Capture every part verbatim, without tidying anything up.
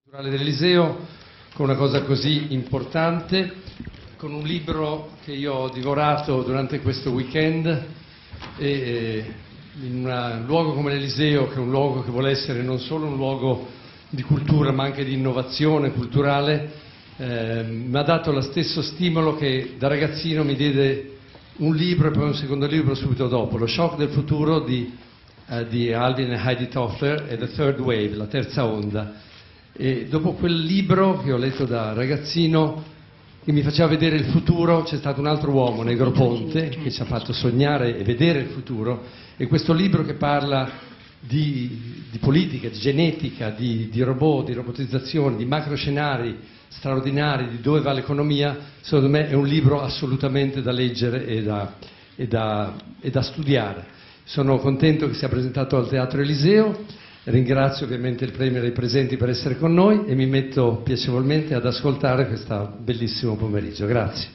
dell'Eliseo con una cosa così importante, con un libro che io ho divorato durante questo weekend e in un luogo come l'Eliseo, che è un luogo che vuole essere non solo un luogo di cultura ma anche di innovazione culturale, eh, mi ha dato lo stesso stimolo che da ragazzino mi diede un libro e poi un secondo libro subito dopo, Lo shock del futuro di, eh, di Alvin e Heidi Toffler e The Third Wave, la terza onda. E dopo quel libro che ho letto da ragazzino, che mi faceva vedere il futuro, c'è stato un altro uomo, Negroponte, che ci ha fatto sognare e vedere il futuro, e questo libro che parla di, di politica, di genetica, di, di robot, di robotizzazione, di macroscenari straordinari, di dove va l'economia, secondo me è un libro assolutamente da leggere e da, e da, e da studiare. Sono contento che sia presentato al Teatro Eliseo. Ringrazio ovviamente il Premier e i presenti per essere con noi e mi metto piacevolmente ad ascoltare questo bellissimo pomeriggio. Grazie.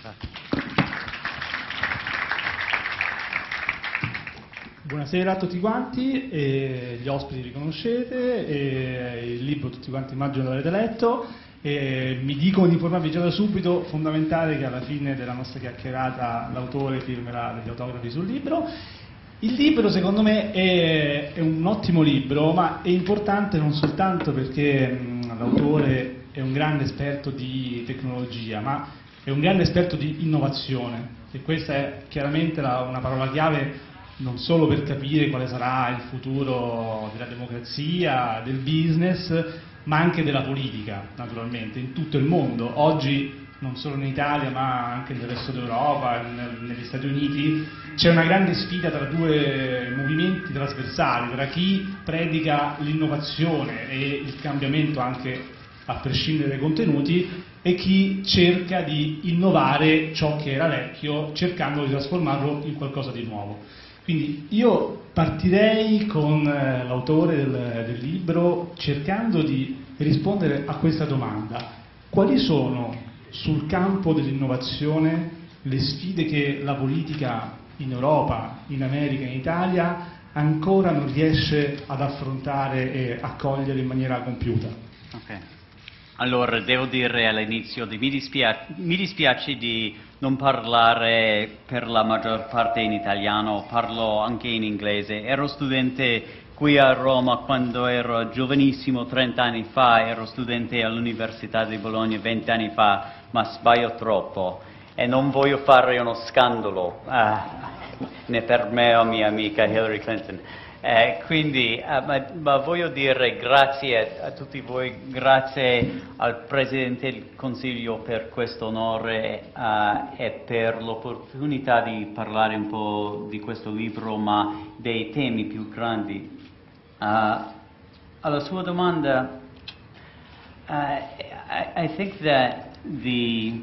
Buonasera a tutti quanti, e gli ospiti li conoscete, e il libro tutti quanti immagino l'avrete letto. E mi dicono di informarvi già da subito, fondamentale che alla fine della nostra chiacchierata l'autore firmerà degli autografi sul libro. Il libro secondo me è, è un ottimo libro, ma è importante non soltanto perché mh, l'autore è un grande esperto di tecnologia, ma è un grande esperto di innovazione, e questa è chiaramente la, una parola chiave non solo per capire quale sarà il futuro della democrazia, del business, ma anche della politica, naturalmente, in tutto il mondo. Oggi, non solo in Italia, ma anche nel resto d'Europa, negli Stati Uniti, c'è una grande sfida tra due movimenti trasversali, tra chi predica l'innovazione e il cambiamento anche a prescindere dai contenuti, e chi cerca di innovare ciò che era vecchio, cercando di trasformarlo in qualcosa di nuovo. Quindi io partirei con l'autore del, del libro cercando di rispondere a questa domanda: quali sono sul campo dell'innovazione le sfide che la politica in Europa, in America, in Italia ancora non riesce ad affrontare e a cogliere in maniera compiuta? Ok. Allora, devo dire all'inizio che mi dispiace, mi dispiace di non parlare per la maggior parte in italiano, parlo anche in inglese. Ero studente qui a Roma quando ero giovanissimo, trenta anni fa, ero studente all'Università di Bologna venti anni fa, ma sbaglio troppo e non voglio fare uno scandalo, ah, né per me o mia amica Hillary Clinton. Eh, quindi, eh, ma, ma voglio dire grazie a, a tutti voi, grazie al Presidente del Consiglio per questo onore eh, e per l'opportunità di parlare un po' di questo libro, ma dei temi più grandi. Uh, alla sua domanda, uh, I, I think that the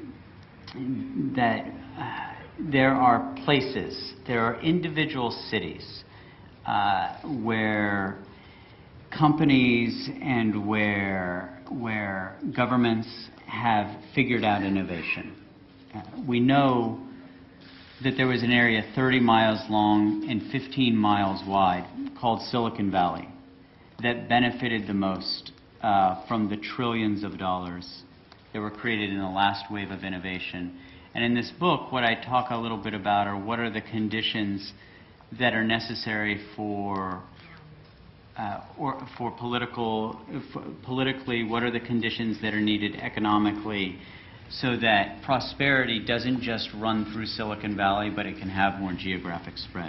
that uh, there are places, there are individual cities uh, where companies and where where governments have figured out innovation. Uh, we know that there was an area thirty miles long and fifteen miles wide called Silicon Valley that benefited the most uh, from the trillions of dollars that were created in the last wave of innovation. And in this book, what I talk a little bit about are what are the conditions that are necessary for uh, or for political, for politically, what are the conditions that are needed economically, so that prosperity doesn't just run through Silicon Valley, but it can have more geographic spread.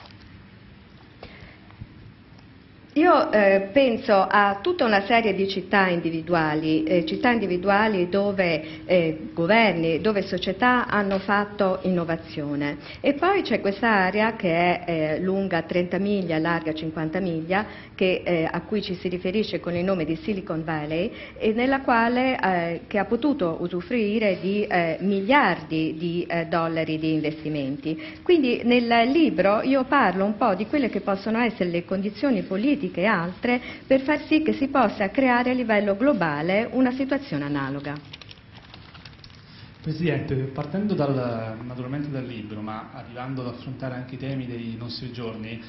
Io eh, penso a tutta una serie di città individuali, eh, città individuali dove eh, governi, dove società hanno fatto innovazione, e poi c'è quest'area che è eh, lunga trenta miglia, larga cinquanta miglia, che, eh, a cui ci si riferisce con il nome di Silicon Valley, e nella quale eh, che ha potuto usufruire di eh, miliardi di eh, dollari di investimenti. Quindi nel libro io parlo un po' di quelle che possono essere le condizioni politiche e altre per far sì che si possa creare a livello globale una situazione analoga. Presidente, partendo dal, naturalmente dal libro, ma arrivando ad affrontare anche i temi dei nostri giorni,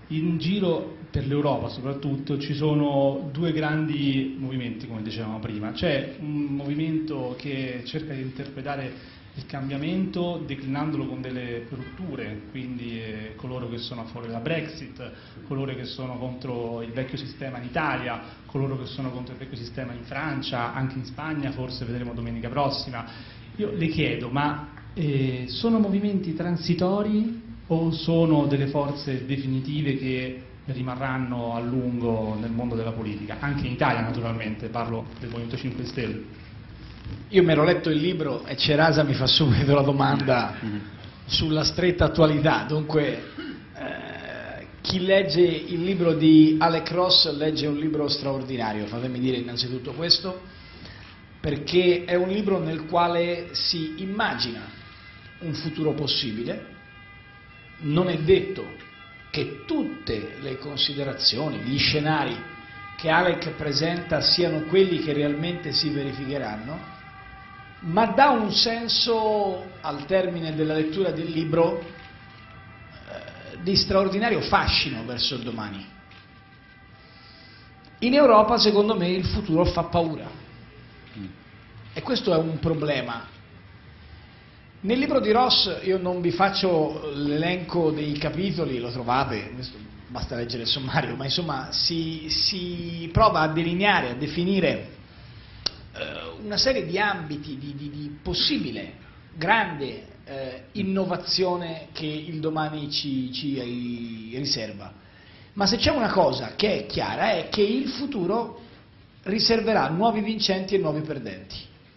In giro per l'Europa soprattutto ci sono due grandi movimenti, come dicevamo prima. C'è un movimento che cerca di interpretare il cambiamento declinandolo con delle rotture, quindi eh, coloro che sono a favore della Brexit, coloro che sono contro il vecchio sistema in Italia, coloro che sono contro il vecchio sistema in Francia, anche in Spagna, forse vedremo domenica prossima. Io le chiedo, ma eh, sono movimenti transitori o sono delle forze definitive che rimarranno a lungo nel mondo della politica? Anche in Italia naturalmente, parlo del Movimento cinque Stelle. Io mi ero letto il libro e Cerasa mi fa subito la domanda sulla stretta attualità, dunque eh, chi legge il libro di Alec Ross legge un libro straordinario, fatemi dire innanzitutto questo, perché è un libro nel quale si immagina un futuro possibile. Non è detto che tutte le considerazioni, gli scenari che Alec presenta siano quelli che realmente si verificheranno, ma dà un senso al termine della lettura del libro eh, di straordinario fascino verso il domani. In Europa, secondo me, il futuro fa paura e questo è un problema. Nel libro di Ross, io non vi faccio l'elenco dei capitoli, lo trovate, questo basta leggere il sommario, ma insomma si, si prova a delineare, a definire una serie di ambiti di, di, di possibile grande eh, innovazione che il domani ci, ci riserva. Ma se c'è una cosa che è chiara è che il futuro riserverà nuovi vincenti e nuovi perdenti.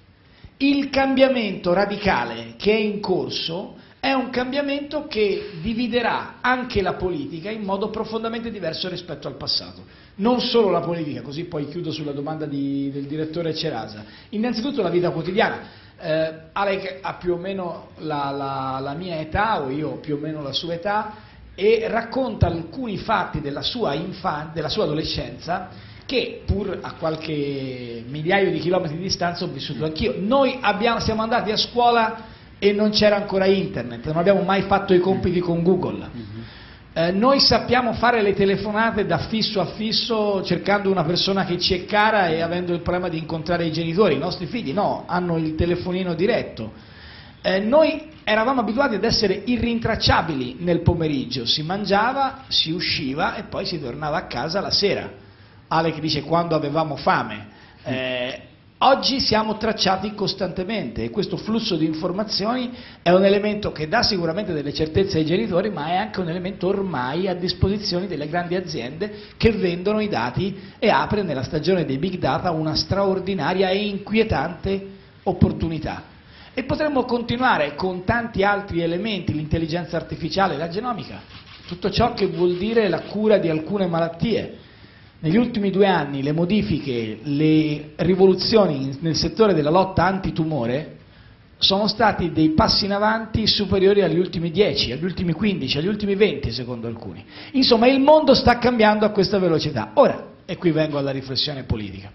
Il cambiamento radicale che è in corso è un cambiamento che dividerà anche la politica in modo profondamente diverso rispetto al passato. Non solo la politica, così poi chiudo sulla domanda di, del direttore Cerasa, innanzitutto la vita quotidiana. Eh, Alec ha più o meno la, la, la mia età, o io più o meno la sua età, e racconta alcuni fatti della sua, infan- della sua adolescenza che pur a qualche migliaio di chilometri di distanza ho vissuto anch'io. Noi abbiamo, siamo andati a scuola e non c'era ancora internet, non abbiamo mai fatto i compiti con Google. Eh, noi sappiamo fare le telefonate da fisso a fisso cercando una persona che ci è cara e avendo il problema di incontrare i genitori. I nostri figli no, hanno il telefonino diretto. Eh, noi eravamo abituati ad essere irrintracciabili nel pomeriggio, si mangiava, si usciva e poi si tornava a casa la sera. Alec dice quando avevamo fame. Eh, Oggi siamo tracciati costantemente e questo flusso di informazioni è un elemento che dà sicuramente delle certezze ai genitori, ma è anche un elemento ormai a disposizione delle grandi aziende che vendono i dati e apre nella stagione dei big data una straordinaria e inquietante opportunità. E potremmo continuare con tanti altri elementi, l'intelligenza artificiale, la genomica, tutto ciò che vuol dire la cura di alcune malattie. Negli ultimi due anni le modifiche, le rivoluzioni nel settore della lotta antitumore sono stati dei passi in avanti superiori agli ultimi dieci, agli ultimi quindici, agli ultimi venti secondo alcuni. Insomma il mondo sta cambiando a questa velocità. Ora, e qui vengo alla riflessione politica.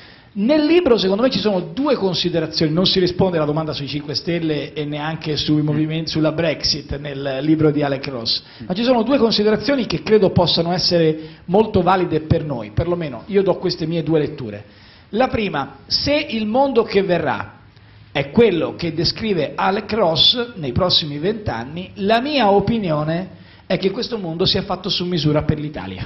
Nel libro secondo me ci sono due considerazioni, non si risponde alla domanda sui cinque Stelle e neanche sui movimenti, sulla Brexit nel libro di Alec Ross, ma ci sono due considerazioni che credo possano essere molto valide per noi, perlomeno io do queste mie due letture. La prima, se il mondo che verrà è quello che descrive Alec Ross nei prossimi vent'anni, la mia opinione è che questo mondo sia fatto su misura per l'Italia.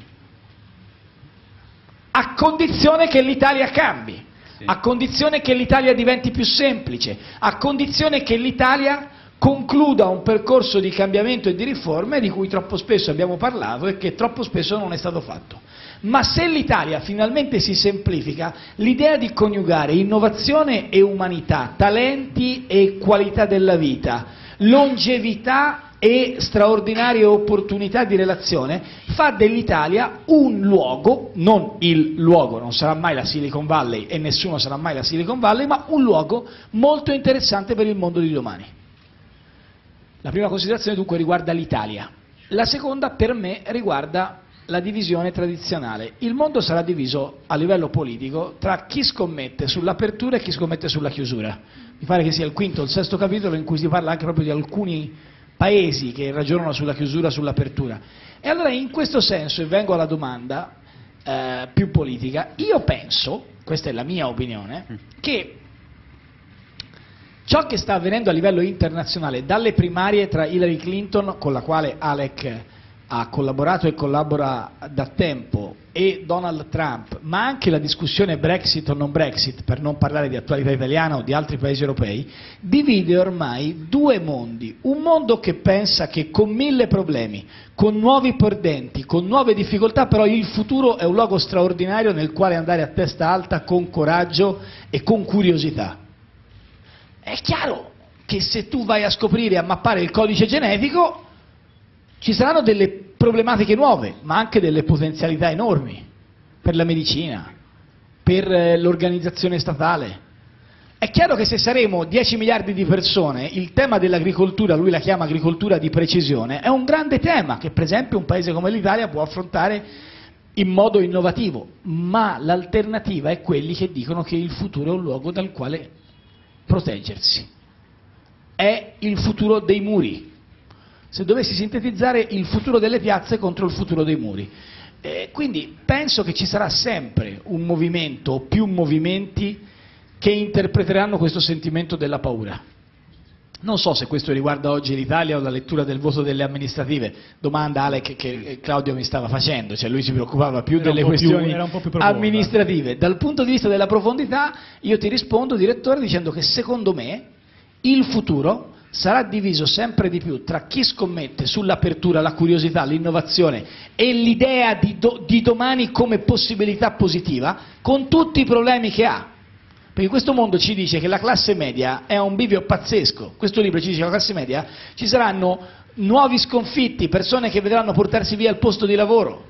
A condizione che l'Italia cambi, sì. A condizione che l'Italia diventi più semplice, a condizione che l'Italia concluda un percorso di cambiamento e di riforme di cui troppo spesso abbiamo parlato e che troppo spesso non è stato fatto. Ma se l'Italia finalmente si semplifica, l'idea di coniugare innovazione e umanità, talenti e qualità della vita, longevità e straordinarie opportunità di relazione fa dell'Italia un luogo, non il luogo, non sarà mai la Silicon Valley e nessuno sarà mai la Silicon Valley, ma un luogo molto interessante per il mondo di domani. La prima considerazione dunque riguarda l'Italia, la seconda per me riguarda la divisione tradizionale. Il mondo sarà diviso a livello politico tra chi scommette sull'apertura e chi scommette sulla chiusura. Mi pare che sia il quinto o il sesto capitolo in cui si parla anche proprio di alcuni paesi che ragionano sulla chiusura, sull'apertura. E allora in questo senso, e vengo alla domanda eh, più politica, io penso, questa è la mia opinione, che ciò che sta avvenendo a livello internazionale, dalle primarie tra Hillary Clinton, con la quale Alec ha collaborato e collabora da tempo, e Donald Trump, ma anche la discussione Brexit o non Brexit, per non parlare di attualità italiana o di altri paesi europei, divide ormai due mondi. Un mondo che pensa che con mille problemi, con nuovi perdenti, con nuove difficoltà, però il futuro è un luogo straordinario nel quale andare a testa alta, con coraggio e con curiosità. È chiaro che se tu vai a scoprire e a mappare il codice genetico, ci saranno delle problematiche nuove, ma anche delle potenzialità enormi per la medicina, per l'organizzazione statale. È chiaro che se saremo dieci miliardi di persone, il tema dell'agricoltura, lui la chiama agricoltura di precisione, è un grande tema che per esempio un paese come l'Italia può affrontare in modo innovativo, ma l'alternativa è quelli che dicono che il futuro è un luogo dal quale proteggersi. È il futuro dei muri. Se dovessi sintetizzare, il futuro delle piazze contro il futuro dei muri. Eh, quindi penso che ci sarà sempre un movimento o più movimenti che interpreteranno questo sentimento della paura. Non so se questo riguarda oggi l'Italia o la lettura del voto delle amministrative, domanda Alec che Claudio mi stava facendo, cioè lui si preoccupava più era delle questioni più, amministrative. Dal punto di vista della profondità io ti rispondo, direttore, dicendo che secondo me il futuro sarà diviso sempre di più tra chi scommette sull'apertura, la curiosità, l'innovazione e l'idea di, do, di domani come possibilità positiva, con tutti i problemi che ha. Perché questo mondo ci dice che la classe media è a un bivio pazzesco. Questo libro ci dice che la classe media ci saranno nuovi sconfitti, persone che vedranno portarsi via il posto di lavoro.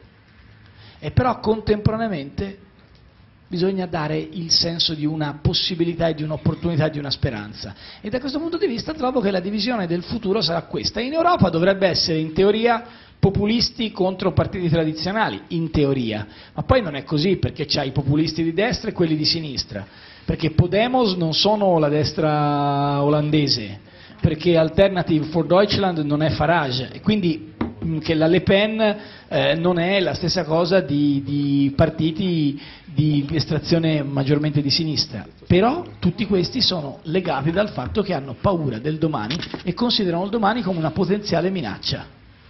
E però contemporaneamente bisogna dare il senso di una possibilità e di un'opportunità e di una speranza. E da questo punto di vista trovo che la divisione del futuro sarà questa. In Europa dovrebbe essere, in teoria, populisti contro partiti tradizionali, in teoria. Ma poi non è così, perché c'hai i populisti di destra e quelli di sinistra. Perché Podemos non sono la destra olandese, perché Alternative for Deutschland non è Farage, e quindi che la Le Pen eh, non è la stessa cosa di, di partiti di estrazione maggiormente di sinistra, però tutti questi sono legati dal fatto che hanno paura del domani e considerano il domani come una potenziale minaccia,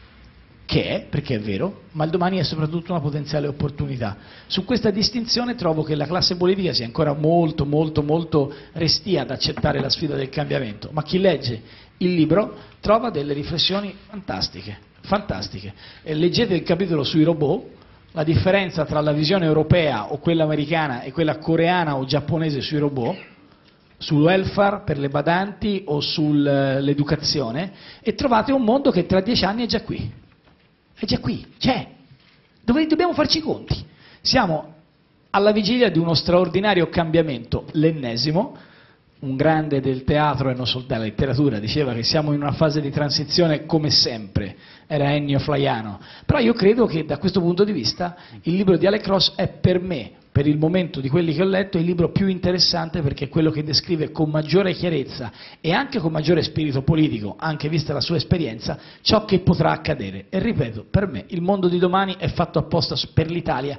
che è, perché è vero, ma il domani è soprattutto una potenziale opportunità. Su questa distinzione trovo che la classe politica sia ancora molto molto molto restia ad accettare la sfida del cambiamento, ma chi legge il libro trova delle riflessioni fantastiche, fantastiche. E leggete il capitolo sui robot, la differenza tra la visione europea o quella americana e quella coreana o giapponese sui robot, sul welfare per le badanti o sull'educazione, e trovate un mondo che tra dieci anni è già qui, è già qui, c'è, dove dobbiamo farci i conti. Siamo alla vigilia di uno straordinario cambiamento, l'ennesimo. Un grande del teatro e non solo della letteratura diceva che siamo in una fase di transizione come sempre, era Ennio Flaiano, però io credo che da questo punto di vista il libro di Alec Ross è per me, per il momento di quelli che ho letto, il libro più interessante, perché è quello che descrive con maggiore chiarezza e anche con maggiore spirito politico, anche vista la sua esperienza, ciò che potrà accadere. E ripeto, per me il mondo di domani è fatto apposta per l'Italia,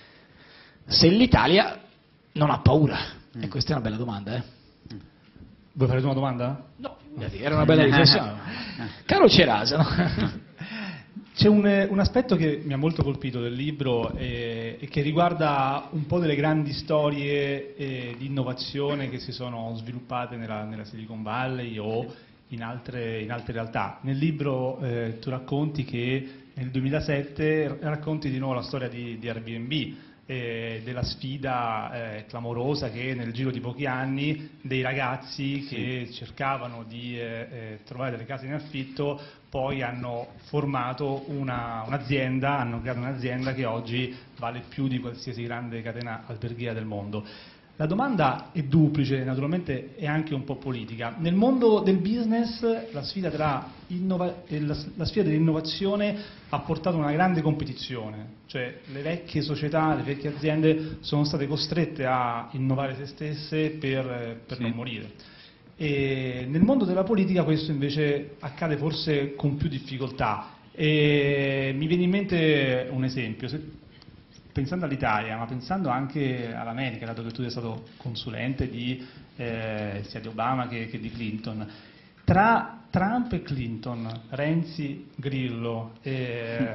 se l'Italia non ha paura. Mm. E questa è una bella domanda, eh? Vuoi fare una domanda? No, era una bella riflessione. Caro Cerasa, no? C'è un, un aspetto che mi ha molto colpito del libro e, e che riguarda un po' delle grandi storie eh, di innovazione che si sono sviluppate nella, nella Silicon Valley o in altre, in altre realtà. Nel libro eh, tu racconti che nel duemilasette racconti di nuovo la storia di, di Airbnb, Eh, della sfida eh, clamorosa che nel giro di pochi anni dei ragazzi che sì. cercavano di eh, eh, trovare delle case in affitto poi hanno formato una, un'azienda, hanno creato un'azienda che oggi vale più di qualsiasi grande catena alberghiera del mondo. La domanda è duplice, naturalmente è anche un po' politica. Nel mondo del business la sfida, tra innova- la, la sfida dell'innovazione ha portato una grande competizione, cioè le vecchie società, le vecchie aziende sono state costrette a innovare se stesse per, per sì. non morire. E nel mondo della politica questo invece accade forse con più difficoltà. E mi viene in mente un esempio, se, pensando all'Italia, ma pensando anche all'America, dato che tu sei stato consulente di, eh, sia di Obama che, che di Clinton. Tra Trump e Clinton, Renzi, Grillo, eh,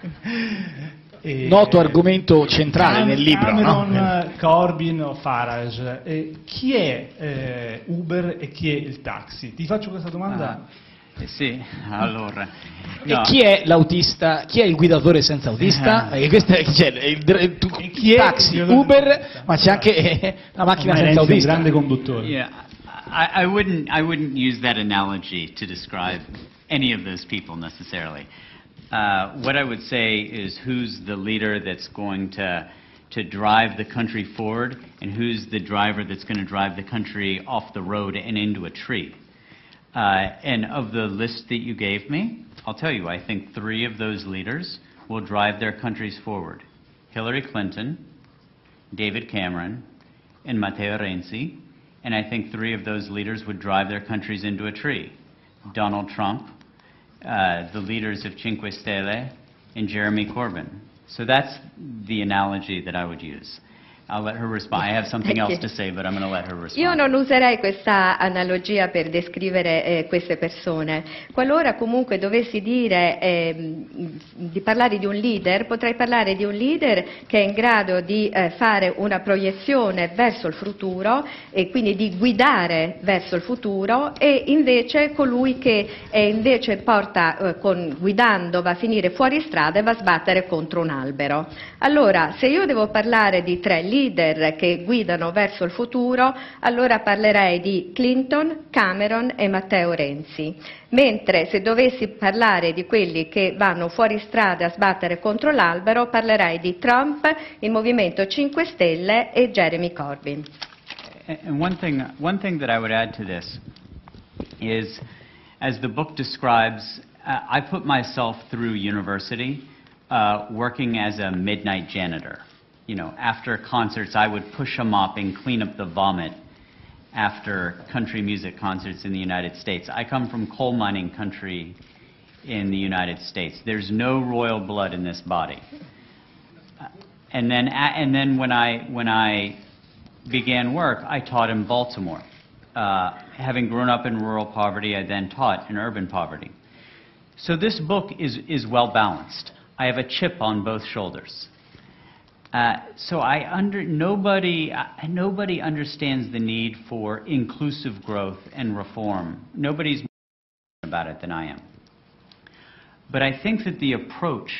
e, noto argomento centrale Cam- nel libro, Cameron, no? Corbyn o Farage, eh, chi è eh, Uber e chi è il taxi? Ti faccio questa domanda. Ah, eh sì, allora. E no. chi è l'autista? Chi è il guidatore senza autista? Eh. Perché questo è, c'è il, il, tu, E chi è taxi, il Uber, ma c'è anche eh, la macchina Ormai senza Renzi è un autista. grande conduttore. Yeah, I, I wouldn't. I wouldn't use that analogy to describe any of those people necessarily. Uh, what I would say is who's the leader that's going to to drive the country forward, and who's the driver that's going to drive the country off the road and into a tree. Uh, and of the list that you gave me, I'll tell you, I think three of those leaders will drive their countries forward. Hillary Clinton, David Cameron, and Matteo Renzi. And I think three of those leaders would drive their countries into a tree. Donald Trump, uh, the leaders of Cinque Stelle, and Jeremy Corbyn. So that's the analogy that I would use. I'll let her respond. I have something else to say, but I'm going to let her respond. Io non userei questa analogia per descrivere eh, queste persone. Qualora comunque dovessi dire eh, di parlare di un leader, potrei parlare di un leader che è in grado di eh, fare una proiezione verso il futuro e quindi di guidare verso il futuro, e invece colui che eh, invece porta, eh, con, guidando va a finire fuori strada e va a sbattere contro un albero. Allora, se io devo parlare di tre leader che guidano verso il futuro, allora parlerei di Clinton, Cameron e Matteo Renzi. Mentre se dovessi parlare di quelli che vanno fuori strada a sbattere contro l'albero, parlerei di Trump, il Movimento cinque Stelle e Jeremy Corbyn. And one thing, one thing that I would add to this is, as the book describes, uh, I put myself through university uh, working as a midnight janitor. You know, after concerts, I would push a mop and clean up the vomit after country music concerts in the United States. I come from coal mining country in the United States. There's no royal blood in this body. Uh, and then, and then when I when I began work, I taught in Baltimore. Uh, having grown up in rural poverty, I then taught in urban poverty. So this book is is well balanced. I have a chip on both shoulders. Uh, so I under, nobody, uh, nobody understands the need for inclusive growth and reform. Nobody's more about it than I am. But I think that the approach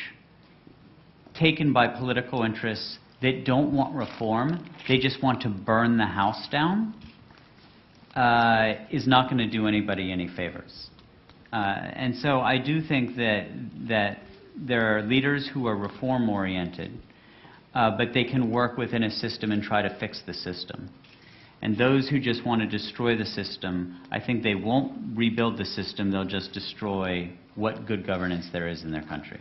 taken by political interests that don't want reform, they just want to burn the house down, uh, is not going to do anybody any favors. Uh, and so I do think that, that there are leaders who are reform-oriented, Uh, but they can work within a system and try to fix the system. And those who just want to destroy the system, I think they won't rebuild the system, they'll just destroy what good governance there is in their country.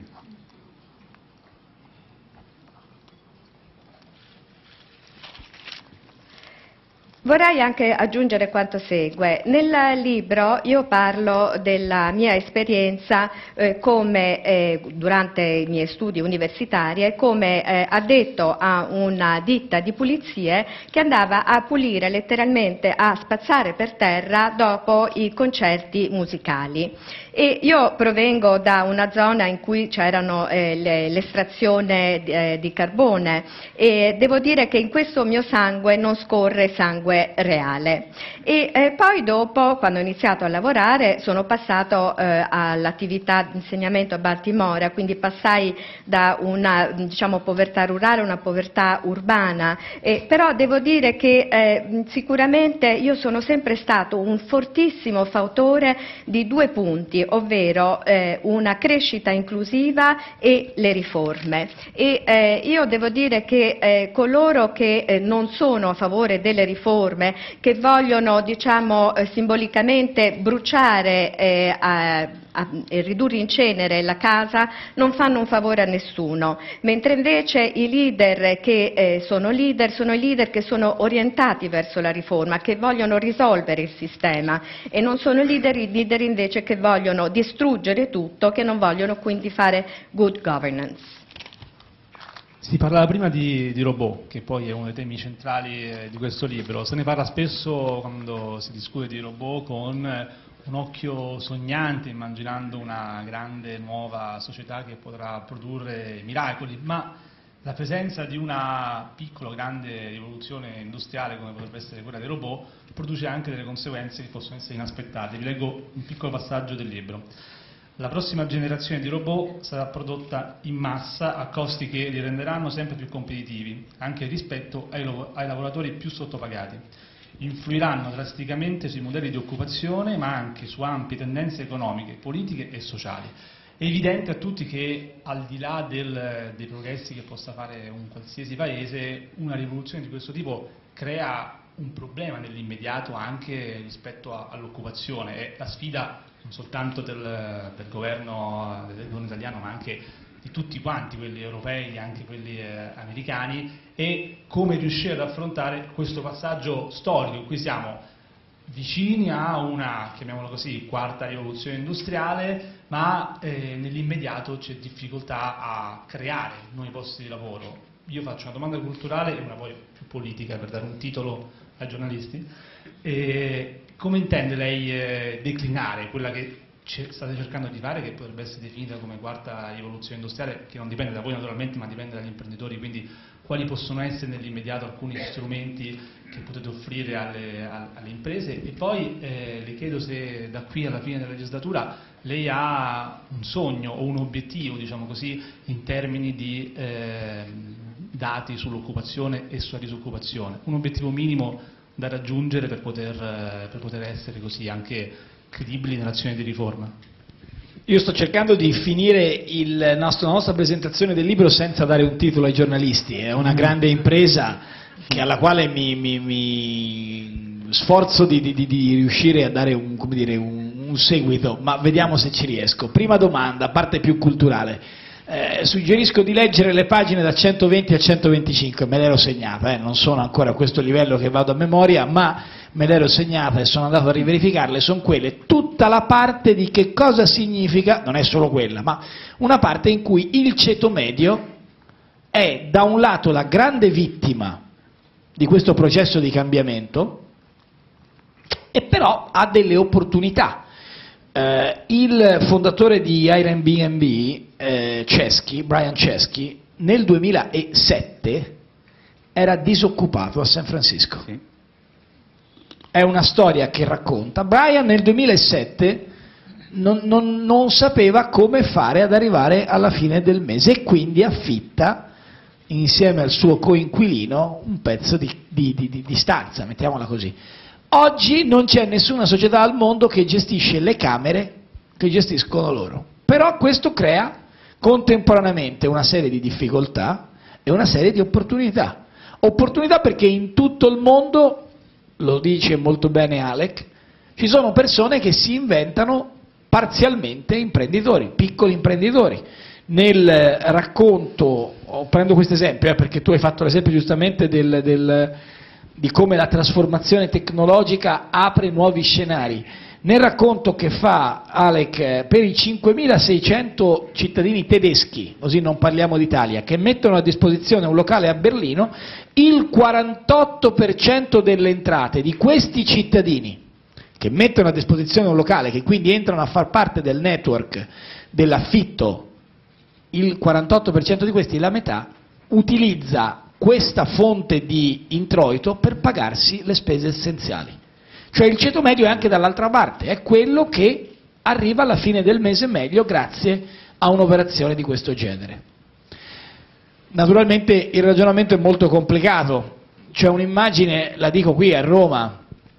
Vorrei anche aggiungere quanto segue. Nel libro io parlo della mia esperienza eh, come, eh, durante i miei studi universitari come eh, addetto a una ditta di pulizie che andava a pulire letteralmente, a spazzare per terra dopo i concerti musicali. E io provengo da una zona in cui c'erano eh, l'estrazione eh, di carbone e devo dire che in questo mio sangue non scorre sangue reale. E eh, poi dopo, quando ho iniziato a lavorare, sono passato eh, all'attività di insegnamento a Baltimora, quindi passai da una, diciamo, povertà rurale a una povertà urbana, e, però devo dire che eh, sicuramente io sono sempre stato un fortissimo fautore di due punti, ovvero eh, una crescita inclusiva e le riforme. E eh, io devo dire che eh, coloro che eh, non sono a favore delle riforme riforme, che vogliono, diciamo, eh, simbolicamente bruciare eh, a, a, e ridurre in cenere la casa, non fanno un favore a nessuno, mentre invece i leader che eh, sono leader sono i leader che sono orientati verso la riforma, che vogliono risolvere il sistema, e non sono i leader, i leader invece che vogliono distruggere tutto, che non vogliono quindi fare good governance. Si parlava prima di, di robot, che poi è uno dei temi centrali eh, di questo libro. Se ne parla spesso quando si discute di robot con eh, un occhio sognante, immaginando una grande nuova società che potrà produrre miracoli, ma la presenza di una piccola o grande rivoluzione industriale come potrebbe essere quella dei robot produce anche delle conseguenze che possono essere inaspettate. Vi leggo un piccolo passaggio del libro. La prossima generazione di robot sarà prodotta in massa a costi che li renderanno sempre più competitivi, anche rispetto ai, ai lavoratori più sottopagati. Influiranno drasticamente sui modelli di occupazione, ma anche su ampie tendenze economiche, politiche e sociali. È evidente a tutti che, al di là del, dei progressi che possa fare un qualsiasi paese, una rivoluzione di questo tipo crea un problema nell'immediato anche rispetto all'occupazione. È la sfida non soltanto del, del, governo, del governo italiano, ma anche di tutti quanti, quelli europei e anche quelli eh, americani, e come riuscire ad affrontare questo passaggio storico in cui siamo vicini a una, chiamiamola così, quarta rivoluzione industriale, ma eh, nell'immediato c'è difficoltà a creare nuovi posti di lavoro. Io faccio una domanda culturale e una poi più politica per dare un titolo ai giornalisti. E come intende lei eh, declinare quella che state cercando di fare, che potrebbe essere definita come quarta rivoluzione industriale, che non dipende da voi naturalmente, ma dipende dagli imprenditori, quindi quali possono essere nell'immediato alcuni strumenti che potete offrire alle, alle imprese? E poi eh, le chiedo se da qui alla fine della legislatura lei ha un sogno o un obiettivo, diciamo così, in termini di eh, dati sull'occupazione e sulla disoccupazione, un obiettivo minimo da raggiungere per poter, per poter essere così anche credibili nell'azione di riforma. Io sto cercando di finire il nostro, la nostra presentazione del libro senza dare un titolo ai giornalisti. È una grande impresa che, alla quale mi, mi, mi sforzo di, di, di riuscire a dare un, come dire, un, un seguito, ma vediamo se ci riesco. Prima domanda, parte più culturale. Eh, suggerisco di leggere le pagine da centoventi a centoventicinque, me l'ero segnata, eh, non sono ancora a questo livello che vado a memoria, ma me l'ero segnata e sono andato a riverificarle. Sono quelle, tutta la parte di che cosa significa, non è solo quella, ma una parte in cui il ceto medio è da un lato la grande vittima di questo processo di cambiamento e però ha delle opportunità. Uh, il fondatore di Airbnb, eh, Chesky, Brian Chesky, nel duemilasette era disoccupato a San Francisco. Sì. È una storia che racconta. Brian nel duemilasette non, non, non sapeva come fare ad arrivare alla fine del mese e quindi affitta, insieme al suo coinquilino, un pezzo di, di, di, di stanza, mettiamola così. Oggi non c'è nessuna società al mondo che gestisce le camere che gestiscono loro, però questo crea contemporaneamente una serie di difficoltà e una serie di opportunità. Opportunità perché in tutto il mondo, lo dice molto bene Alec, ci sono persone che si inventano parzialmente imprenditori, piccoli imprenditori. Nel racconto, prendo questo esempio eh, perché tu hai fatto l'esempio giustamente del... del di come la trasformazione tecnologica apre nuovi scenari. Nel racconto che fa Alec per i cinquemilaseicento cittadini tedeschi, così non parliamo d'Italia, che mettono a disposizione un locale a Berlino, il quarantotto per cento delle entrate di questi cittadini che mettono a disposizione un locale, che quindi entrano a far parte del network dell'affitto, il quarantotto per cento di questi, la metà, utilizza questa fonte di introito per pagarsi le spese essenziali. Cioè il ceto medio è anche dall'altra parte, è quello che arriva alla fine del mese meglio grazie a un'operazione di questo genere. Naturalmente il ragionamento è molto complicato, c'è un'immagine, la dico qui a Roma,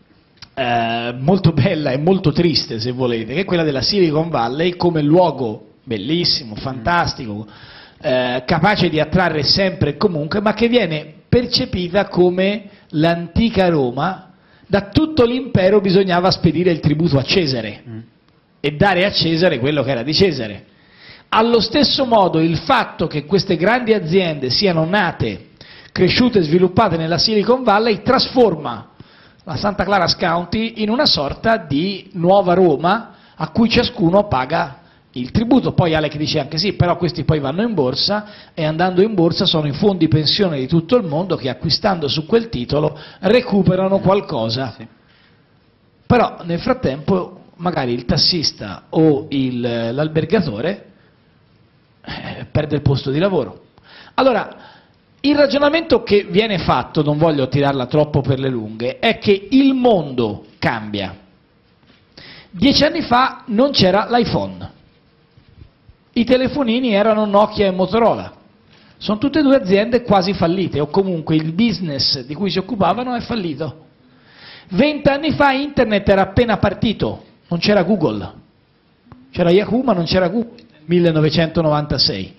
eh, molto bella e molto triste se volete, che è quella della Silicon Valley come luogo bellissimo, fantastico, Eh, capace di attrarre sempre e comunque, ma che viene percepita come l'antica Roma, da tutto l'impero bisognava spedire il tributo a Cesare mm. e dare a Cesare quello che era di Cesare. Allo stesso modo il fatto che queste grandi aziende siano nate, cresciute e sviluppate nella Silicon Valley trasforma la Santa Clara County in una sorta di nuova Roma a cui ciascuno paga il tributo. Poi Alec dice anche sì, però questi poi vanno in borsa e andando in borsa sono i fondi pensione di tutto il mondo che acquistando su quel titolo recuperano qualcosa. Sì. Però nel frattempo magari il tassista o il, l'albergatore eh, perde il posto di lavoro. Allora, il ragionamento che viene fatto, non voglio tirarla troppo per le lunghe, è che il mondo cambia. Dieci anni fa non c'era l'iPhone, i telefonini erano Nokia e Motorola, sono tutte e due aziende quasi fallite, o comunque il business di cui si occupavano è fallito. Vent'anni fa internet era appena partito, non c'era Google, c'era Yahoo ma non c'era Google, millenovecentonovantasei.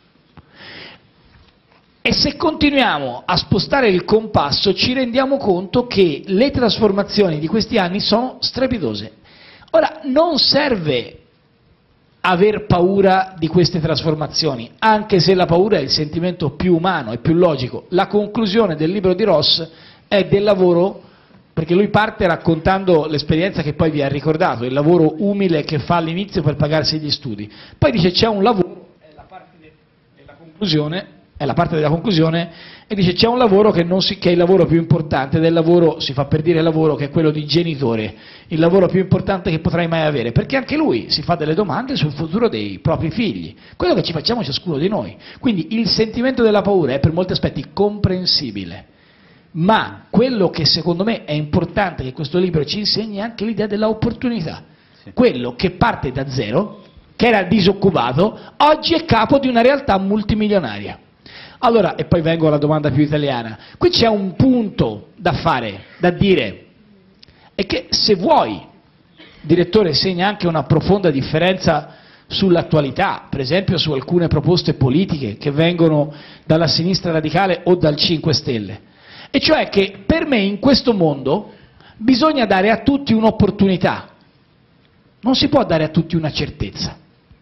E se continuiamo a spostare il compasso ci rendiamo conto che le trasformazioni di questi anni sono strepitose. Ora, non serve aver paura di queste trasformazioni, anche se la paura è il sentimento più umano e più logico. La conclusione del libro di Ross è del lavoro, perché lui parte raccontando l'esperienza che poi vi ha ricordato, il lavoro umile che fa all'inizio per pagarsi gli studi. Poi dice c'è un lavoro, è la parte della conclusione, è la parte della conclusione, e dice c'è un lavoro che, non si, che è il lavoro più importante del lavoro, si fa per dire lavoro, che è quello di genitore, il lavoro più importante che potrai mai avere, perché anche lui si fa delle domande sul futuro dei propri figli, quello che ci facciamo ciascuno di noi. Quindi il sentimento della paura è per molti aspetti comprensibile, ma quello che secondo me è importante che questo libro ci insegni è anche l'idea dell'opportunità, sì. Quello che parte da zero, che era disoccupato, oggi è capo di una realtà multimilionaria. Allora, e poi vengo alla domanda più italiana, qui c'è un punto da fare, da dire, è che se vuoi, direttore, segna anche una profonda differenza sull'attualità, per esempio su alcune proposte politiche che vengono dalla sinistra radicale o dal cinque Stelle, e cioè che per me in questo mondo bisogna dare a tutti un'opportunità, non si può dare a tutti una certezza.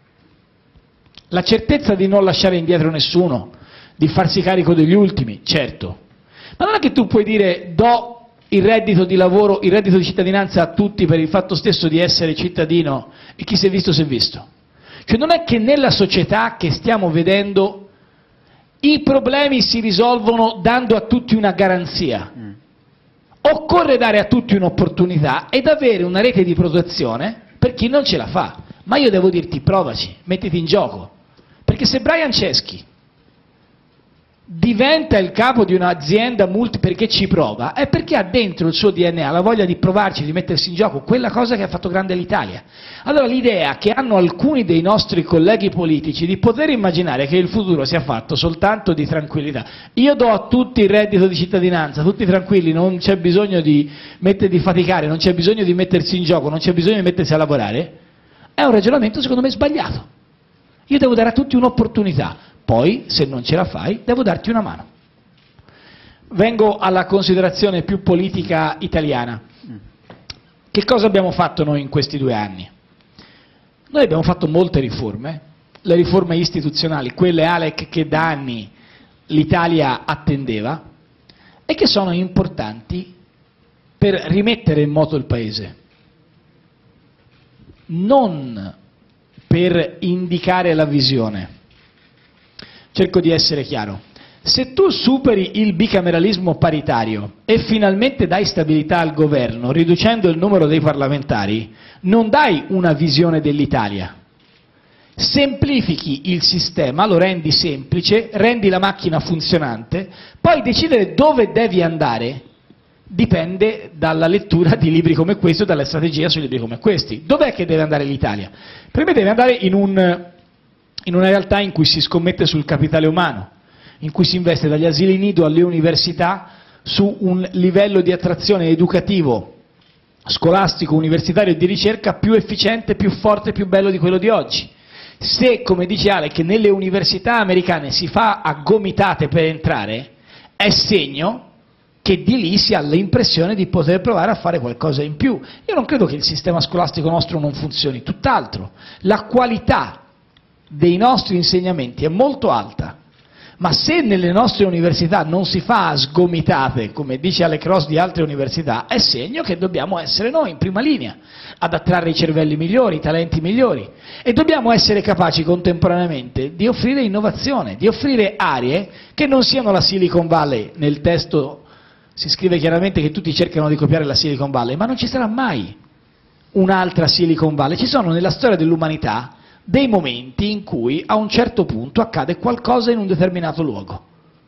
La certezza di non lasciare indietro nessuno, di farsi carico degli ultimi, certo, ma non è che tu puoi dire do il reddito di lavoro, il reddito di cittadinanza a tutti per il fatto stesso di essere cittadino e chi si è visto si è visto. Cioè non è che nella società che stiamo vedendo i problemi si risolvono dando a tutti una garanzia. Mm. Occorre dare a tutti un'opportunità ed avere una rete di protezione per chi non ce la fa. Ma io devo dirti, provaci, mettiti in gioco, perché se Brian Chesky diventa il capo di un'azienda multi perché ci prova, è perché ha dentro il suo D N A la voglia di provarci, di mettersi in gioco, quella cosa che ha fatto grande l'Italia. Allora l'idea che hanno alcuni dei nostri colleghi politici di poter immaginare che il futuro sia fatto soltanto di tranquillità, io do a tutti il reddito di cittadinanza, tutti tranquilli, non c'è bisogno di, mettere, di faticare, non c'è bisogno di mettersi in gioco, non c'è bisogno di mettersi a lavorare, è un ragionamento secondo me sbagliato. Io devo dare a tutti un'opportunità. Poi, se non ce la fai, devo darti una mano. Vengo alla considerazione più politica italiana. Che cosa abbiamo fatto noi in questi due anni? Noi abbiamo fatto molte riforme, le riforme istituzionali, quelle Alec che da anni l'Italia attendeva e che sono importanti per rimettere in moto il Paese. Non per indicare la visione. Cerco di essere chiaro. Se tu superi il bicameralismo paritario e finalmente dai stabilità al governo, riducendo il numero dei parlamentari, non dai una visione dell'Italia. Semplifichi il sistema, lo rendi semplice, rendi la macchina funzionante, poi decidere dove devi andare dipende dalla lettura di libri come questo e dalla strategia su libri come questi. Dov'è che deve andare l'Italia? Per me deve andare in un... in una realtà in cui si scommette sul capitale umano, in cui si investe dagli asili nido alle università su un livello di attrazione educativo, scolastico, universitario e di ricerca più efficiente, più forte, più bello di quello di oggi. Se, come dice Ale, che nelle università americane si fa a gomitate per entrare, è segno che di lì si ha l'impressione di poter provare a fare qualcosa in più. Io non credo che il sistema scolastico nostro non funzioni, tutt'altro. La qualità dei nostri insegnamenti è molto alta, ma se nelle nostre università non si fa a sgomitate, come dice Ale Cross di altre università, è segno che dobbiamo essere noi in prima linea ad attrarre i cervelli migliori, i talenti migliori, e dobbiamo essere capaci contemporaneamente di offrire innovazione, di offrire aree che non siano la Silicon Valley. Nel testo si scrive chiaramente che tutti cercano di copiare la Silicon Valley, ma non ci sarà mai un'altra Silicon Valley. Ci sono nella storia dell'umanità dei momenti in cui a un certo punto accade qualcosa in un determinato luogo.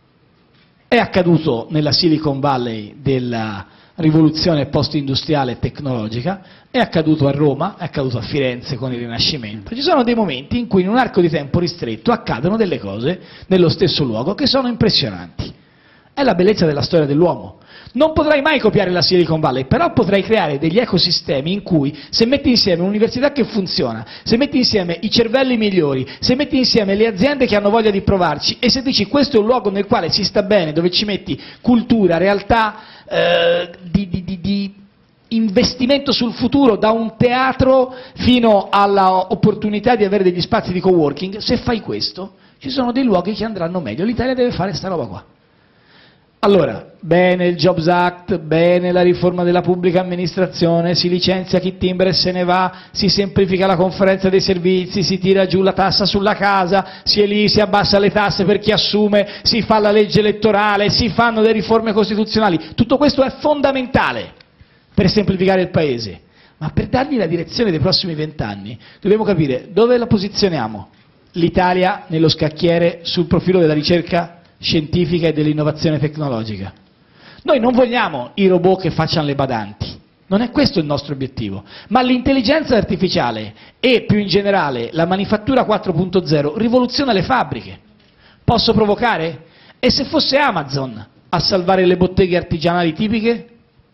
È accaduto nella Silicon Valley della rivoluzione post-industriale e tecnologica, è accaduto a Roma, è accaduto a Firenze con il Rinascimento. Ci sono dei momenti in cui in un arco di tempo ristretto accadono delle cose nello stesso luogo che sono impressionanti. È la bellezza della storia dell'uomo. Non potrai mai copiare la Silicon Valley, però potrai creare degli ecosistemi in cui, se metti insieme un'università che funziona, se metti insieme i cervelli migliori, se metti insieme le aziende che hanno voglia di provarci, e se dici questo è un luogo nel quale si sta bene, dove ci metti cultura, realtà, eh, di, di, di, di investimento sul futuro, da un teatro fino all'opportunità di avere degli spazi di coworking, se fai questo, ci sono dei luoghi che andranno meglio. L'Italia deve fare sta roba qua. Allora, bene il Jobs Act, bene la riforma della pubblica amministrazione, si licenzia chi timbra e se ne va, si semplifica la conferenza dei servizi, si tira giù la tassa sulla casa, si è lì, si abbassa le tasse per chi assume, si fa la legge elettorale, si fanno le riforme costituzionali. Tutto questo è fondamentale per semplificare il Paese, ma per dargli la direzione dei prossimi vent'anni dobbiamo capire dove la posizioniamo l'Italia nello scacchiere sul profilo della ricerca scientifica e dell'innovazione tecnologica. Noi non vogliamo i robot che facciano le badanti, non è questo il nostro obiettivo, ma l'intelligenza artificiale e più in generale la manifattura quattro punto zero rivoluziona le fabbriche. Posso provocare? E se fosse Amazon a salvare le botteghe artigianali tipiche?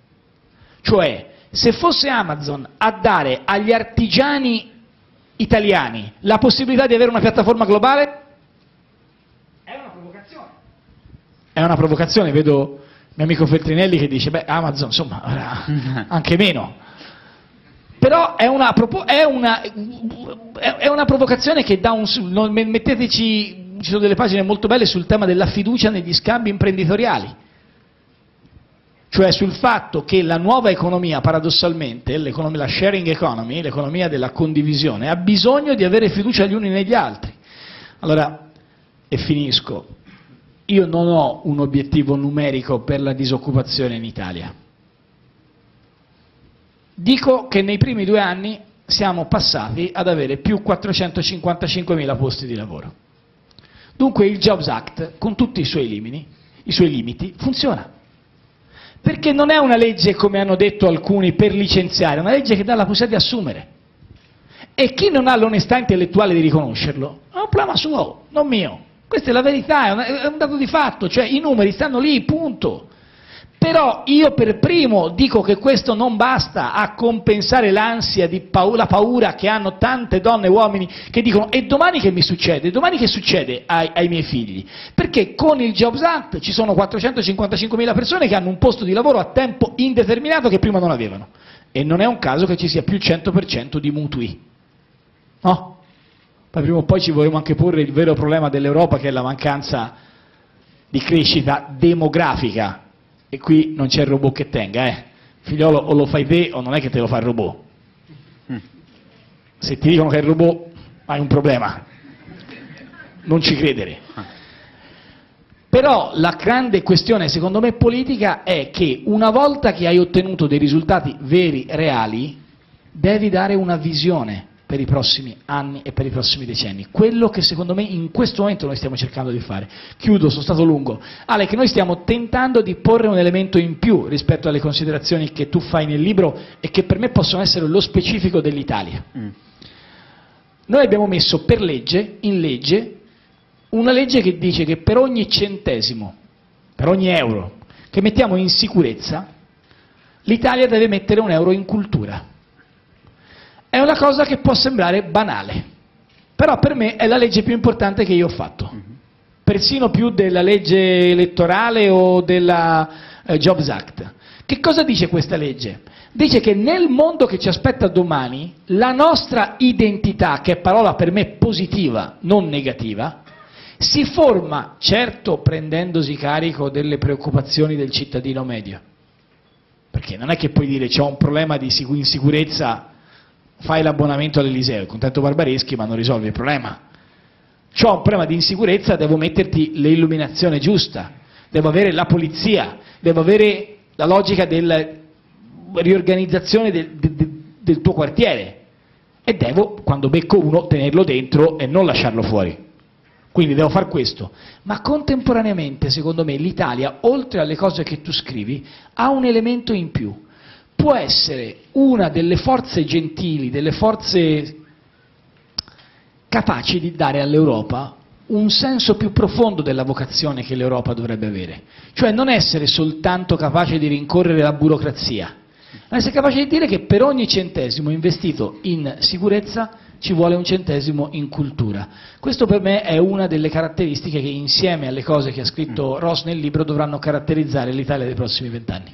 Cioè, se fosse Amazon a dare agli artigiani italiani la possibilità di avere una piattaforma globale? È una provocazione, vedo mio amico Feltrinelli che dice, beh, Amazon, insomma, ora, anche meno. Però è una, è, una, è una provocazione che dà un... Non, metteteci, ci sono delle pagine molto belle sul tema della fiducia negli scambi imprenditoriali. Cioè sul fatto che la nuova economia, paradossalmente, la sharing economy, l'economia della condivisione, ha bisogno di avere fiducia gli uni negli altri. Allora, e finisco. Io non ho un obiettivo numerico per la disoccupazione in Italia. Dico che nei primi due anni siamo passati ad avere più quattrocentocinquantacinquemila posti di lavoro. Dunque il Jobs Act, con tutti i suoi limiti, i suoi limiti, funziona. Perché non è una legge, come hanno detto alcuni, per licenziare, è una legge che dà la possibilità di assumere. E chi non ha l'onestà intellettuale di riconoscerlo, è un problema suo, non mio. Questa è la verità, è un, è un dato di fatto, cioè i numeri stanno lì, punto. Però io per primo dico che questo non basta a compensare l'ansia, di paura, la paura che hanno tante donne e uomini che dicono e domani che mi succede? Domani che succede ai, ai miei figli? Perché con il Jobs Act ci sono quattrocentocinquantacinquemila persone che hanno un posto di lavoro a tempo indeterminato che prima non avevano. E non è un caso che ci sia più il cento per cento di mutui. No? Poi prima o poi ci vorremmo anche porre il vero problema dell'Europa, che è la mancanza di crescita demografica. E qui non c'è il robot che tenga, eh. Figliolo, o lo fai te o non è che te lo fa il robot. Se ti dicono che è il robot, hai un problema. Non ci credere. Però la grande questione, secondo me, politica è che una volta che hai ottenuto dei risultati veri, reali, devi dare una visione per i prossimi anni e per i prossimi decenni. Quello che secondo me in questo momento noi stiamo cercando di fare. Chiudo, sono stato lungo. Ale, che noi stiamo tentando di porre un elemento in più rispetto alle considerazioni che tu fai nel libro e che per me possono essere lo specifico dell'Italia. Mm. Noi abbiamo messo per legge, in legge, una legge che dice che per ogni centesimo, per ogni euro che mettiamo in sicurezza, l'Italia deve mettere un euro in cultura. È una cosa che può sembrare banale, però per me è la legge più importante che io ho fatto, persino più della legge elettorale o della eh, Jobs Act. Che cosa dice questa legge? Dice che nel mondo che ci aspetta domani, la nostra identità, che è parola per me positiva, non negativa, si forma, certo prendendosi carico delle preoccupazioni del cittadino medio. Perché non è che puoi dire c'ho un problema di insicurezza, fai l'abbonamento all'Eliseo, il contento Barbareschi, ma non risolvi il problema. C'ho un problema di insicurezza, devo metterti l'illuminazione giusta, devo avere la polizia, devo avere la logica della riorganizzazione del, del, del tuo quartiere e devo, quando becco uno, tenerlo dentro e non lasciarlo fuori. Quindi devo fare questo. Ma contemporaneamente, secondo me, l'Italia, oltre alle cose che tu scrivi, ha un elemento in più. Può essere una delle forze gentili, delle forze capaci di dare all'Europa un senso più profondo della vocazione che l'Europa dovrebbe avere. Cioè non essere soltanto capace di rincorrere la burocrazia, ma essere capace di dire che per ogni centesimo investito in sicurezza ci vuole un centesimo in cultura. Questo per me è una delle caratteristiche che insieme alle cose che ha scritto Ross nel libro dovranno caratterizzare l'Italia dei prossimi vent'anni.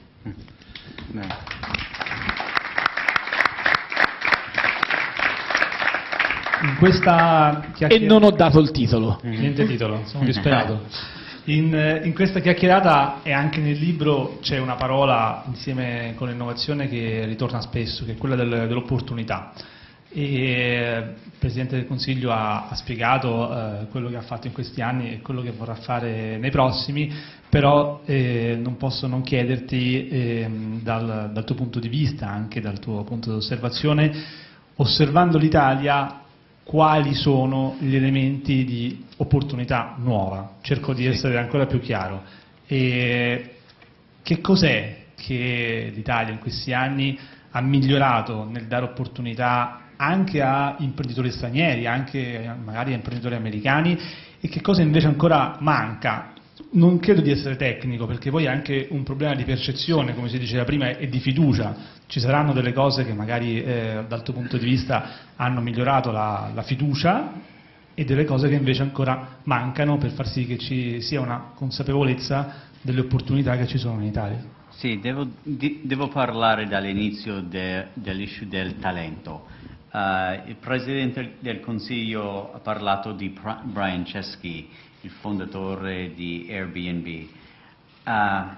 In questa E non ho dato il titolo. Niente titolo, sono disperato. In, in questa chiacchierata e anche nel libro c'è una parola insieme con l'innovazione che ritorna spesso, che è quella del, dell'opportunità. E il Presidente del Consiglio ha, ha spiegato eh, quello che ha fatto in questi anni e quello che vorrà fare nei prossimi, però eh, non posso non chiederti eh, dal, dal tuo punto di vista, anche dal tuo punto di osservazione, osservando l'Italia, quali sono gli elementi di opportunità nuova? Cerco di essere ancora più chiaro. E che cos'è che l'Italia in questi anni ha migliorato nel dare opportunità anche a imprenditori stranieri, anche magari a imprenditori americani, e che cosa invece ancora manca? Non credo di essere tecnico, perché poi è anche un problema di percezione, come si diceva prima, e di fiducia. Ci saranno delle cose che magari eh, dal tuo punto di vista hanno migliorato la, la fiducia e delle cose che invece ancora mancano per far sì che ci sia una consapevolezza delle opportunità che ci sono in Italia. Sì, devo, di, devo parlare dall'inizio de, dell'issue del talento. Uh, il Presidente del Consiglio ha parlato di Brian Chesky, il fondatore di Airbnb. Uh,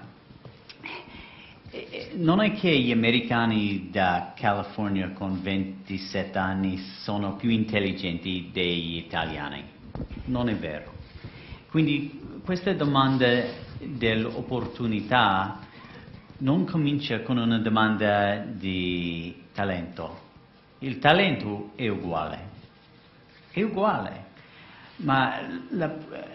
non è che gli americani da California con ventisette anni sono più intelligenti degli italiani, non è vero. Quindi questa domanda dell'opportunità non comincia con una domanda di talento. Il talento è uguale, è uguale, ma la,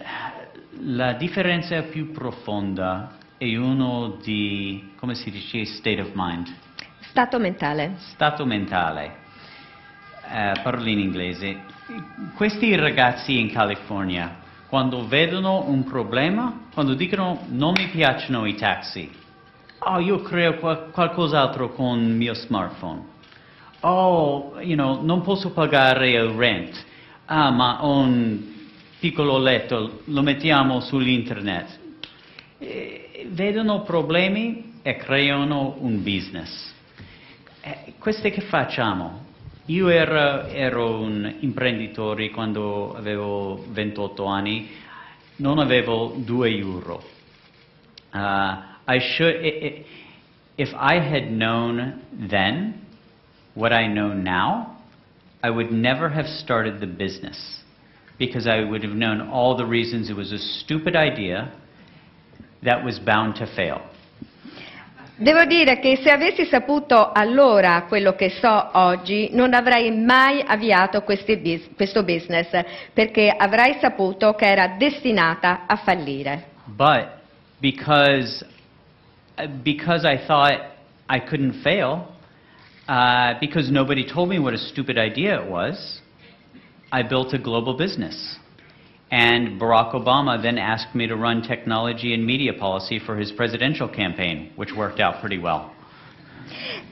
la differenza più profonda è uno di, come si dice, state of mind. Stato mentale. Stato mentale. Uh, parlo in inglese. Questi ragazzi in California, quando vedono un problema, quando dicono non mi piacciono i taxi, oh, io creo qual- qualcos'altro con il mio smartphone. Oh, you know, non posso pagare il rent. Ah, ma ho un piccolo letto, lo mettiamo sull'internet. Eh, vedono problemi e creano un business. Eh, queste che facciamo? Io ero, ero un imprenditore quando avevo ventotto anni, non avevo due euro. Uh, I should, if I had known then what I know now, I would never have started the business, because I would have known all the reasons it was a stupid idea that was bound to fail. Devo dire che se avessi saputo allora quello che so oggi, non avrei mai avviato bis- questo business, perché avrei saputo che era destinata a fallire. But because, because I thought I couldn't fail, uh, because nobody told me what a stupid idea it was, I built a global business. And Barack Obama then asked me to run technology and media policy for his presidential campaign, which worked out pretty well. Beh,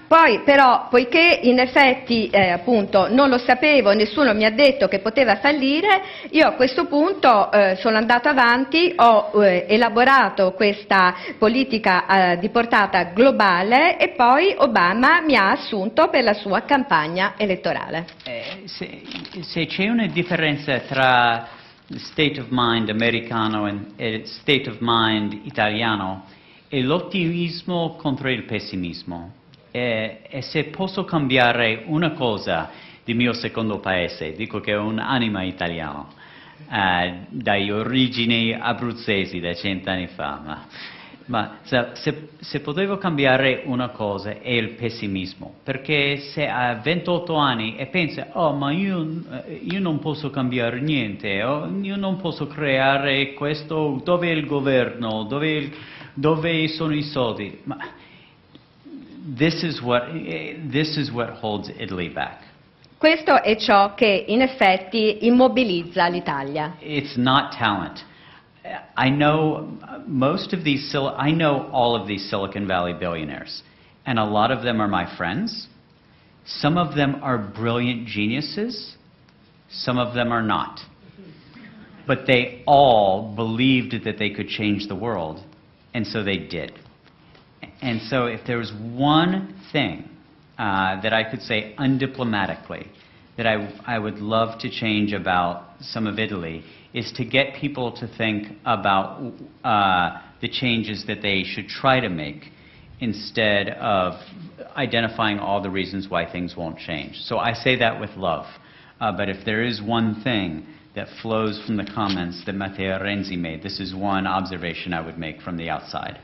Poi però, poiché in effetti eh, appunto non lo sapevo, nessuno mi ha detto che poteva fallire, io a questo punto eh, sono andato avanti, ho eh, elaborato questa politica eh, di portata globale e poi Obama mi ha assunto per la sua campagna elettorale. Eh, se, se c'è una differenza tra state of mind americano e state of mind italiano, è l'ottimismo contro il pessimismo. E, e se posso cambiare una cosa del mio secondo paese, dico che è un'anima italiana, eh, dalle origini abruzzesi da cent'anni fa, ma, ma se, se, se potevo cambiare una cosa è il pessimismo, perché se ha ventotto anni e pensa, oh ma io, io non posso cambiare niente, oh, io non posso creare questo, dove è il governo, dove, il, dove sono i soldi? Ma, This is what, this is what holds Italy back. Questo è ciò che in effetti immobilizza l'Italia. It's not talent. I know most of these, I know all of these Silicon Valley billionaires, and a lot of them are my friends. Some of them are brilliant geniuses, some of them are not. But they all believed that they could change the world, and so they did. And so if there was one thing uh, that I could say undiplomatically that I, I would love to change about some of Italy, is to get people to think about uh, the changes that they should try to make instead of identifying all the reasons why things won't change. So I say that with love. Uh, but if there is one thing that flows from the comments that Matteo Renzi made, this is one observation I would make from the outside.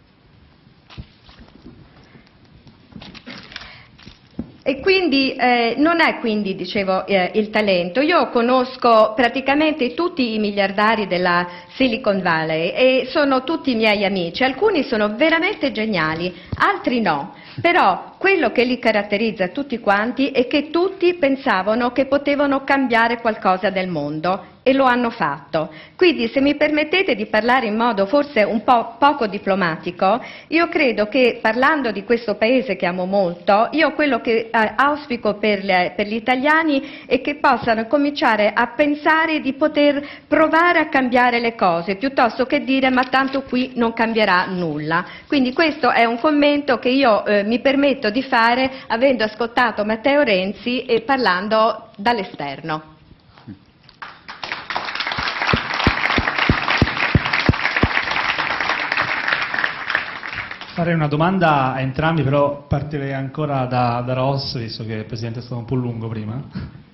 E quindi eh, non è quindi, dicevo, eh, il talento. Io conosco praticamente tutti i miliardari della Silicon Valley e sono tutti miei amici. Alcuni sono veramente geniali, altri no. Però quello che li caratterizza tutti quanti è che tutti pensavano che potevano cambiare qualcosa del mondo e lo hanno fatto. Quindi, se mi permettete di parlare in modo forse un po' poco diplomatico, io credo che, parlando di questo paese che amo molto, io quello che eh, auspico per, le, per gli italiani è che possano cominciare a pensare di poter provare a cambiare le cose, piuttosto che dire ma tanto qui non cambierà nulla. Quindi questo è un commento che io eh, mi permetto di fare avendo ascoltato Matteo Renzi e parlando dall'esterno. Farei una domanda a entrambi, però partirei ancora da, da Ross, visto che il Presidente è stato un po' lungo prima.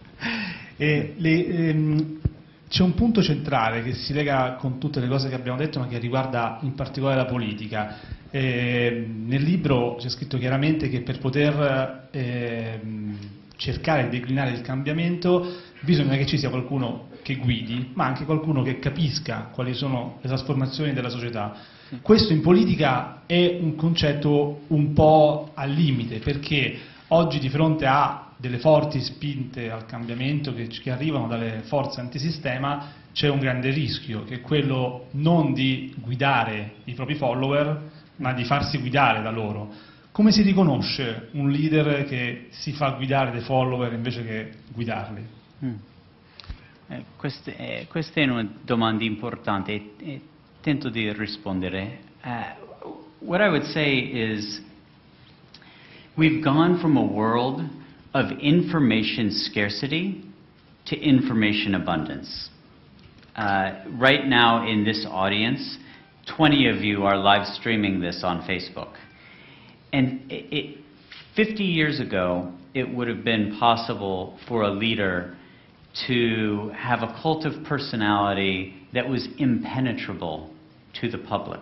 E le, ehm, c'è un punto centrale che si lega con tutte le cose che abbiamo detto, ma che riguarda in particolare la politica. E, nel libro c'è scritto chiaramente che per poter eh, cercare di declinare il cambiamento bisogna che ci sia qualcuno che guidi, ma anche qualcuno che capisca quali sono le trasformazioni della società. Questo in politica è un concetto un po' al limite, perché oggi di fronte a delle forti spinte al cambiamento che, che arrivano dalle forze antisistema c'è un grande rischio, che è quello non di guidare i propri follower, ma di farsi guidare da loro. Come si riconosce un leader che si fa guidare dai follower invece che guidarli? Mm. Eh, queste, eh, questa è una domanda importante e, e tento di rispondere. Uh, what I would say is we've gone from a world of information scarcity to information abundance. Uh, right now in this audience, twenty of you are live streaming this on Facebook. And it, it, fifty years ago, it would have been possible for a leader to have a cult of personality that was impenetrable to the public.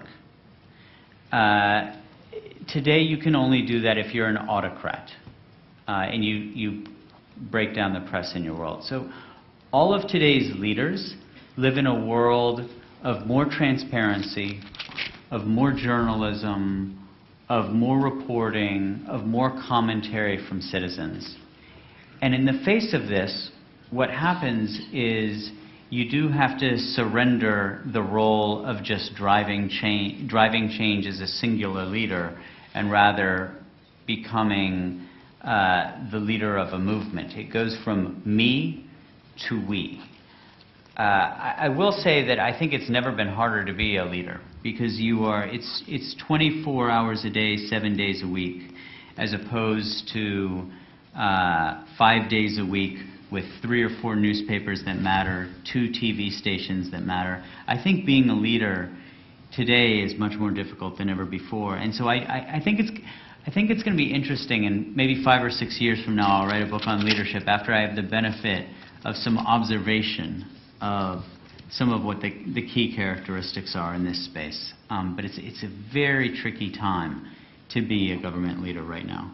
Uh, today you can only do that if you're an autocrat uh, and you, you break down the press in your world. So all of today's leaders live in a world of more transparency, of more journalism, of more reporting, of more commentary from citizens. And in the face of this, what happens is you do have to surrender the role of just driving change, driving change as a singular leader, and rather becoming uh, the leader of a movement. It goes from me to we. Uh, I, I will say that I think it's never been harder to be a leader, because you are, it's, it's twenty-four hours a day, seven days a week, as opposed to uh, five days a week with three or four newspapers that matter, two T V stations that matter. I think being a leader today is much more difficult than ever before, and so I, I, I think it's I think it's going to be interesting, and maybe five or six years from now I'll write a book on leadership after I have the benefit of some observation of some of what the, the key characteristics are in this space. Um, but it's, it's a very tricky time to be a government leader right now.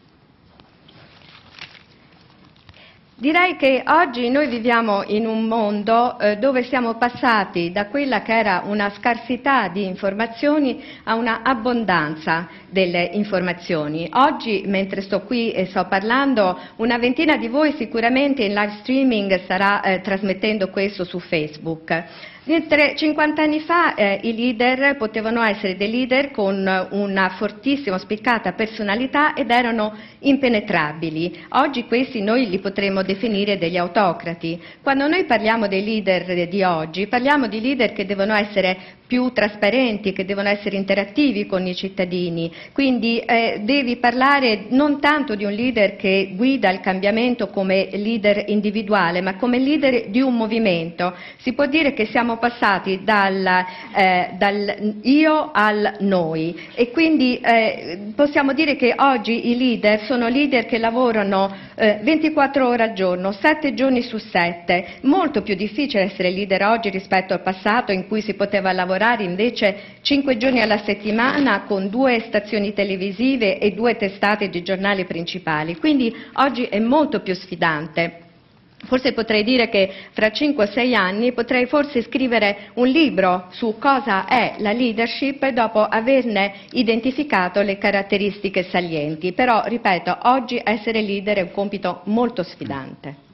Direi che oggi noi viviamo in un mondo eh, dove siamo passati da quella che era una scarsità di informazioni a una abbondanza delle informazioni. Oggi, mentre sto qui e sto parlando, una ventina di voi sicuramente in live streaming starà eh, trasmettendo questo su Facebook. Mentre cinquanta anni fa eh, i leader potevano essere dei leader con una fortissima, spiccata personalità ed erano impenetrabili. Oggi questi noi li potremmo definire degli autocrati. Quando noi parliamo dei leader di oggi, parliamo di leader che devono essere più trasparenti, che devono essere interattivi con i cittadini. Quindi eh, devi parlare non tanto di un leader che guida il cambiamento come leader individuale, ma come leader di un movimento. Si può dire che siamo passati dal, eh, dal io al noi, e quindi eh, possiamo dire che oggi i leader sono leader che lavorano eh, ventiquattro ore al giorno, sette giorni su sette. Molto più difficile essere leader oggi rispetto al passato, in cui si poteva lavorare invece cinque giorni alla settimana con due stazioni televisive e due testate di giornali principali. Quindi oggi è molto più sfidante. Forse potrei dire che fra cinque o sei anni potrei forse scrivere un libro su cosa è la leadership dopo averne identificato le caratteristiche salienti. Però, ripeto, oggi essere leader è un compito molto sfidante.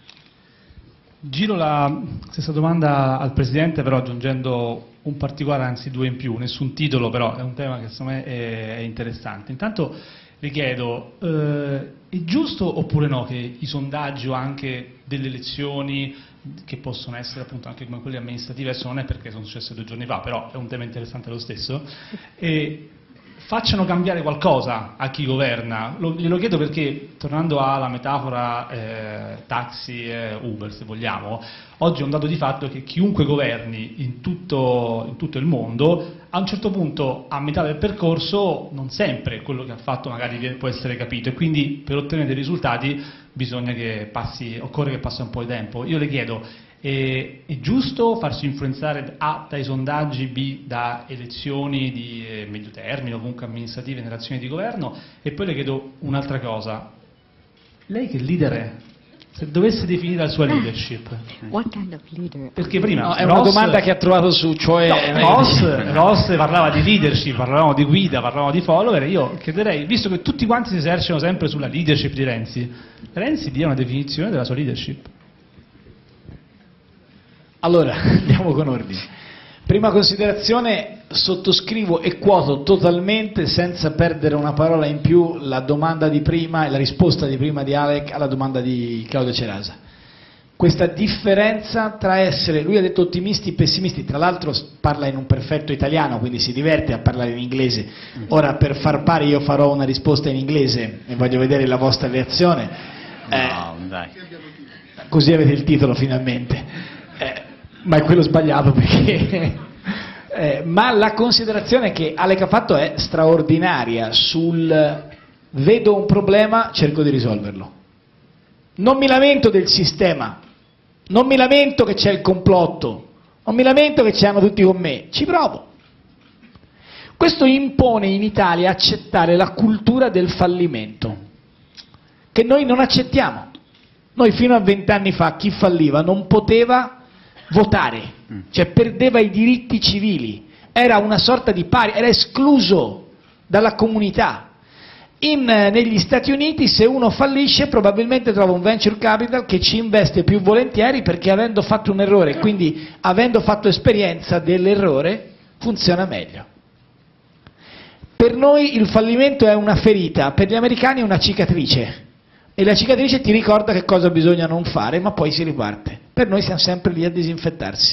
Giro la stessa domanda al Presidente, però aggiungendo un particolare, anzi due in più, nessun titolo, però è un tema che secondo me è, è interessante. Intanto le chiedo, eh, è giusto oppure no che i sondaggi o anche delle elezioni, che possono essere appunto anche come quelle amministrative, adesso non è perché sono successe due giorni fa, però è un tema interessante lo stesso, e facciano cambiare qualcosa a chi governa? Lo, glielo chiedo perché, tornando alla metafora eh, taxi e Uber, se vogliamo, oggi è un dato di fatto che chiunque governi in tutto, in tutto il mondo, a un certo punto, a metà del percorso, non sempre quello che ha fatto magari può essere capito, e quindi per ottenere dei risultati bisogna che passi, occorre che passi un po' di tempo. Io le chiedo, è, è giusto farsi influenzare A dai sondaggi, B da elezioni di eh, medio termine o comunque amministrative nelle azioni di governo? E poi le chiedo un'altra cosa, lei che leader è? Se dovesse definire la sua leadership, What kind of leader? perché prima No, è Ross, una domanda che ha trovato su, cioè no, Ross, Ross parlava di leadership, parlavamo di guida, parlavamo di follower. Io chiederei, visto che tutti quanti si esercitano sempre sulla leadership di Renzi, Renzi dia una definizione della sua leadership. Allora, andiamo con ordine. Prima considerazione, sottoscrivo e quoto totalmente, senza perdere una parola in più, la domanda di prima e la risposta di prima di Alec alla domanda di Claudio Cerasa. Questa differenza tra essere, lui ha detto ottimisti e pessimisti, tra l'altro parla in un perfetto italiano, quindi si diverte a parlare in inglese. Ora, per far pari, io farò una risposta in inglese e voglio vedere la vostra reazione. No, Eh, dai. così avete il titolo finalmente. Eh, ma è quello sbagliato, perché eh, ma la considerazione che Alec ha fatto è straordinaria sul vedo un problema, cerco di risolverlo, non mi lamento del sistema, non mi lamento che c'è il complotto, non mi lamento che ci hanno tutti con me, ci provo. Questo impone in Italia accettare la cultura del fallimento, che noi non accettiamo. Noi fino a vent'anni fa chi falliva non poteva votare, cioè perdeva i diritti civili, era una sorta di pari, era escluso dalla comunità. In, negli Stati Uniti, se uno fallisce, probabilmente trova un venture capital che ci investe più volentieri, perché avendo fatto un errore, quindi avendo fatto esperienza dell'errore, funziona meglio. Per noi il fallimento è una ferita, per gli americani è una cicatrice, e la cicatrice ti ricorda che cosa bisogna non fare, ma poi si riparte. Per noi siamo sempre lì a disinfettarsi.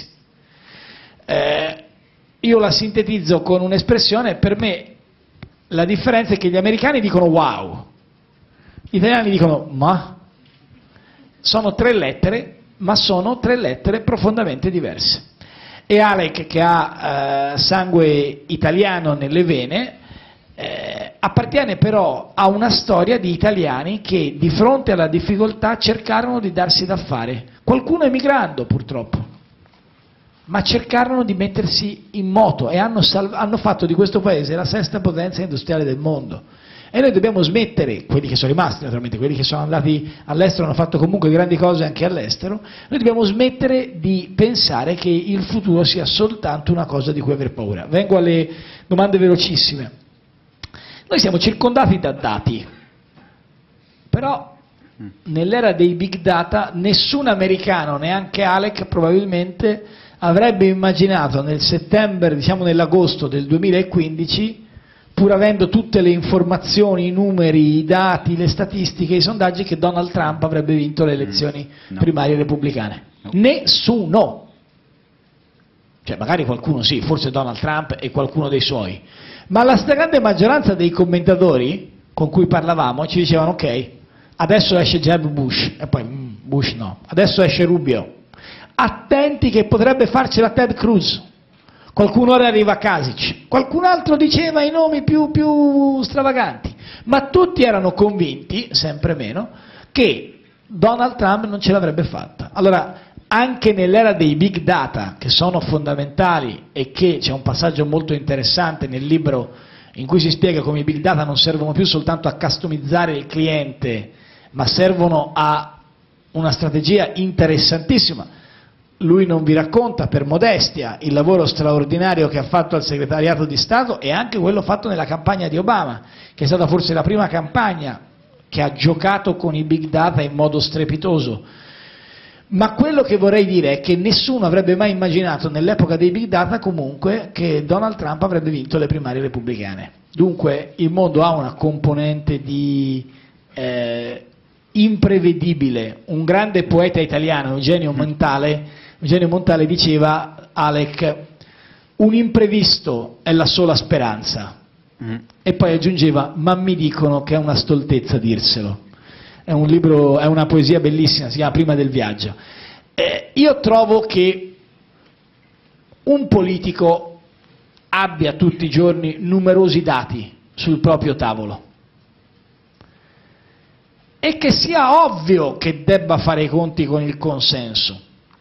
Eh, io la sintetizzo con un'espressione: per me la differenza è che gli americani dicono wow, gli italiani dicono ma. Sono tre lettere, ma sono tre lettere profondamente diverse. E Alec, che ha eh, sangue italiano nelle vene, eh, appartiene però a una storia di italiani che di fronte alla difficoltà cercarono di darsi da fare, qualcuno emigrando purtroppo, ma cercarono di mettersi in moto e hanno, hanno fatto di questo paese la sesta potenza industriale del mondo. E noi dobbiamo smettere, quelli che sono rimasti naturalmente, quelli che sono andati all'estero hanno fatto comunque grandi cose anche all'estero, noi dobbiamo smettere di pensare che il futuro sia soltanto una cosa di cui aver paura. Vengo alle domande velocissime. Noi siamo circondati da dati, però nell'era dei big data nessun americano, neanche Alec probabilmente, avrebbe immaginato nel settembre, diciamo nell'agosto del duemilaquindici, pur avendo tutte le informazioni, i numeri, i dati, le statistiche, i sondaggi, che Donald Trump avrebbe vinto le elezioni no. primarie repubblicane. No. Nessuno. Cioè magari qualcuno sì, forse Donald Trump e qualcuno dei suoi. Ma la stragrande maggioranza dei commentatori con cui parlavamo ci dicevano ok, adesso esce Jeb Bush, e poi mm, Bush no, adesso esce Rubio, attenti che potrebbe farcela Ted Cruz, qualcuno ora arriva Kasich, qualcun altro diceva i nomi più, più stravaganti, ma tutti erano convinti, sempre meno, che Donald Trump non ce l'avrebbe fatta. Allora, anche nell'era dei big data, che sono fondamentali e che c'è un passaggio molto interessante nel libro in cui si spiega come i big data non servono più soltanto a customizzare il cliente, ma servono a una strategia interessantissima. Lui non vi racconta, per modestia, il lavoro straordinario che ha fatto al segretariato di Stato e anche quello fatto nella campagna di Obama, che è stata forse la prima campagna che ha giocato con i big data in modo strepitoso. Ma quello che vorrei dire è che nessuno avrebbe mai immaginato nell'epoca dei big data comunque che Donald Trump avrebbe vinto le primarie repubblicane. Dunque il mondo ha una componente di eh, imprevedibile. Un grande poeta italiano, Eugenio Montale, Eugenio Montale diceva, Alec, un imprevisto è la sola speranza. Mm. E poi aggiungeva, ma mi dicono che è una stoltezza dirselo. È un libro, è una poesia bellissima, si chiama Prima del viaggio. Eh, io trovo che un politico abbia tutti i giorni numerosi dati sul proprio tavolo e che sia ovvio che debba fare i conti con il consenso.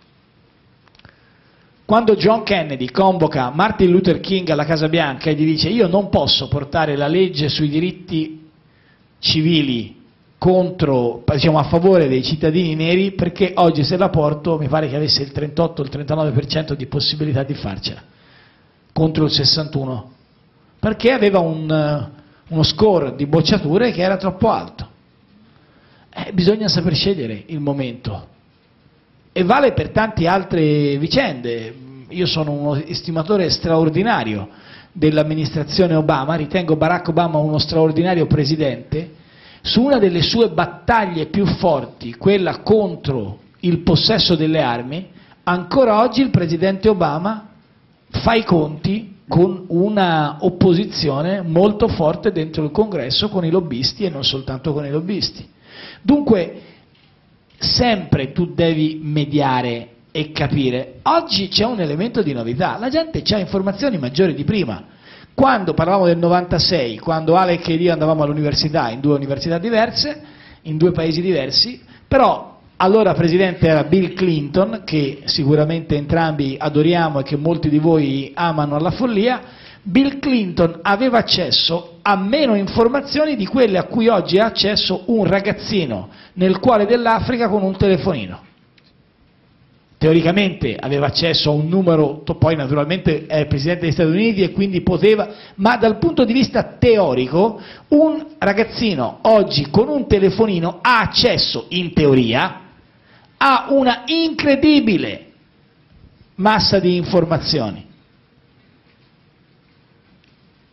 Quando John Kennedy convoca Martin Luther King alla Casa Bianca e gli dice io non posso portare la legge sui diritti civili contro, diciamo, a favore dei cittadini neri perché oggi se la porto mi pare che avesse il trentotto il trentanove per cento di possibilità di farcela contro il sessantuno, perché aveva un, uno score di bocciature che era troppo alto. Eh, bisogna saper scegliere il momento e vale per tante altre vicende. Io sono uno estimatore straordinario dell'amministrazione Obama, ritengo Barack Obama uno straordinario presidente. Su una delle sue battaglie più forti, quella contro il possesso delle armi, ancora oggi il presidente Obama fa i conti con una opposizione molto forte dentro il Congresso con i lobbisti e non soltanto con i lobbisti. Dunque, sempre tu devi mediare e capire. Oggi c'è un elemento di novità, la gente ha informazioni maggiori di prima. Quando parlavamo del novantasei, quando Alec ed io andavamo all'università, in due università diverse, in due paesi diversi, però allora presidente era Bill Clinton, che sicuramente entrambi adoriamo e che molti di voi amano alla follia. Bill Clinton aveva accesso a meno informazioni di quelle a cui oggi ha accesso un ragazzino nel cuore dell'Africa con un telefonino. Teoricamente aveva accesso a un numero, poi naturalmente è il Presidente degli Stati Uniti e quindi poteva, ma dal punto di vista teorico un ragazzino oggi con un telefonino ha accesso, in teoria, a una incredibile massa di informazioni.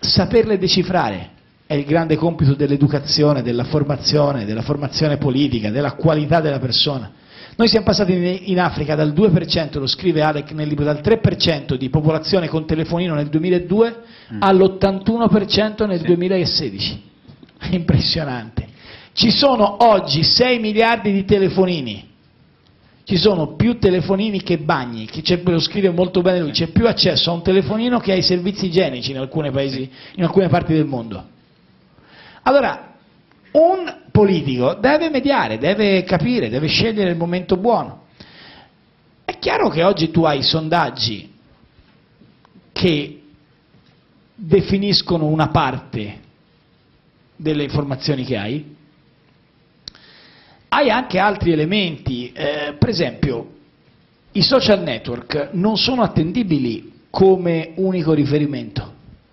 saperle decifrare. È il grande compito dell'educazione, della formazione, della formazione politica, della qualità della persona. Noi siamo passati in Africa dal due per cento, lo scrive Alec nel libro, dal tre per cento di popolazione con telefonino nel duemiladue mm. all'ottantuno per cento nel sì. duemilasedici. È impressionante. Ci sono oggi sei miliardi di telefonini. Ci sono più telefonini che bagni, che lo scrive molto bene lui, c'è più accesso a un telefonino che ai servizi igienici in alcuni paesi, in alcune parti del mondo. Allora, un politico deve mediare, deve capire, deve scegliere il momento buono. È chiaro che oggi tu hai sondaggi che definiscono una parte delle informazioni che hai, hai anche altri elementi, eh, per esempio i social network non sono attendibili come unico riferimento.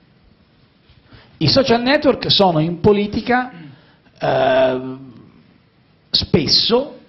I social network sono in politica eh, spesso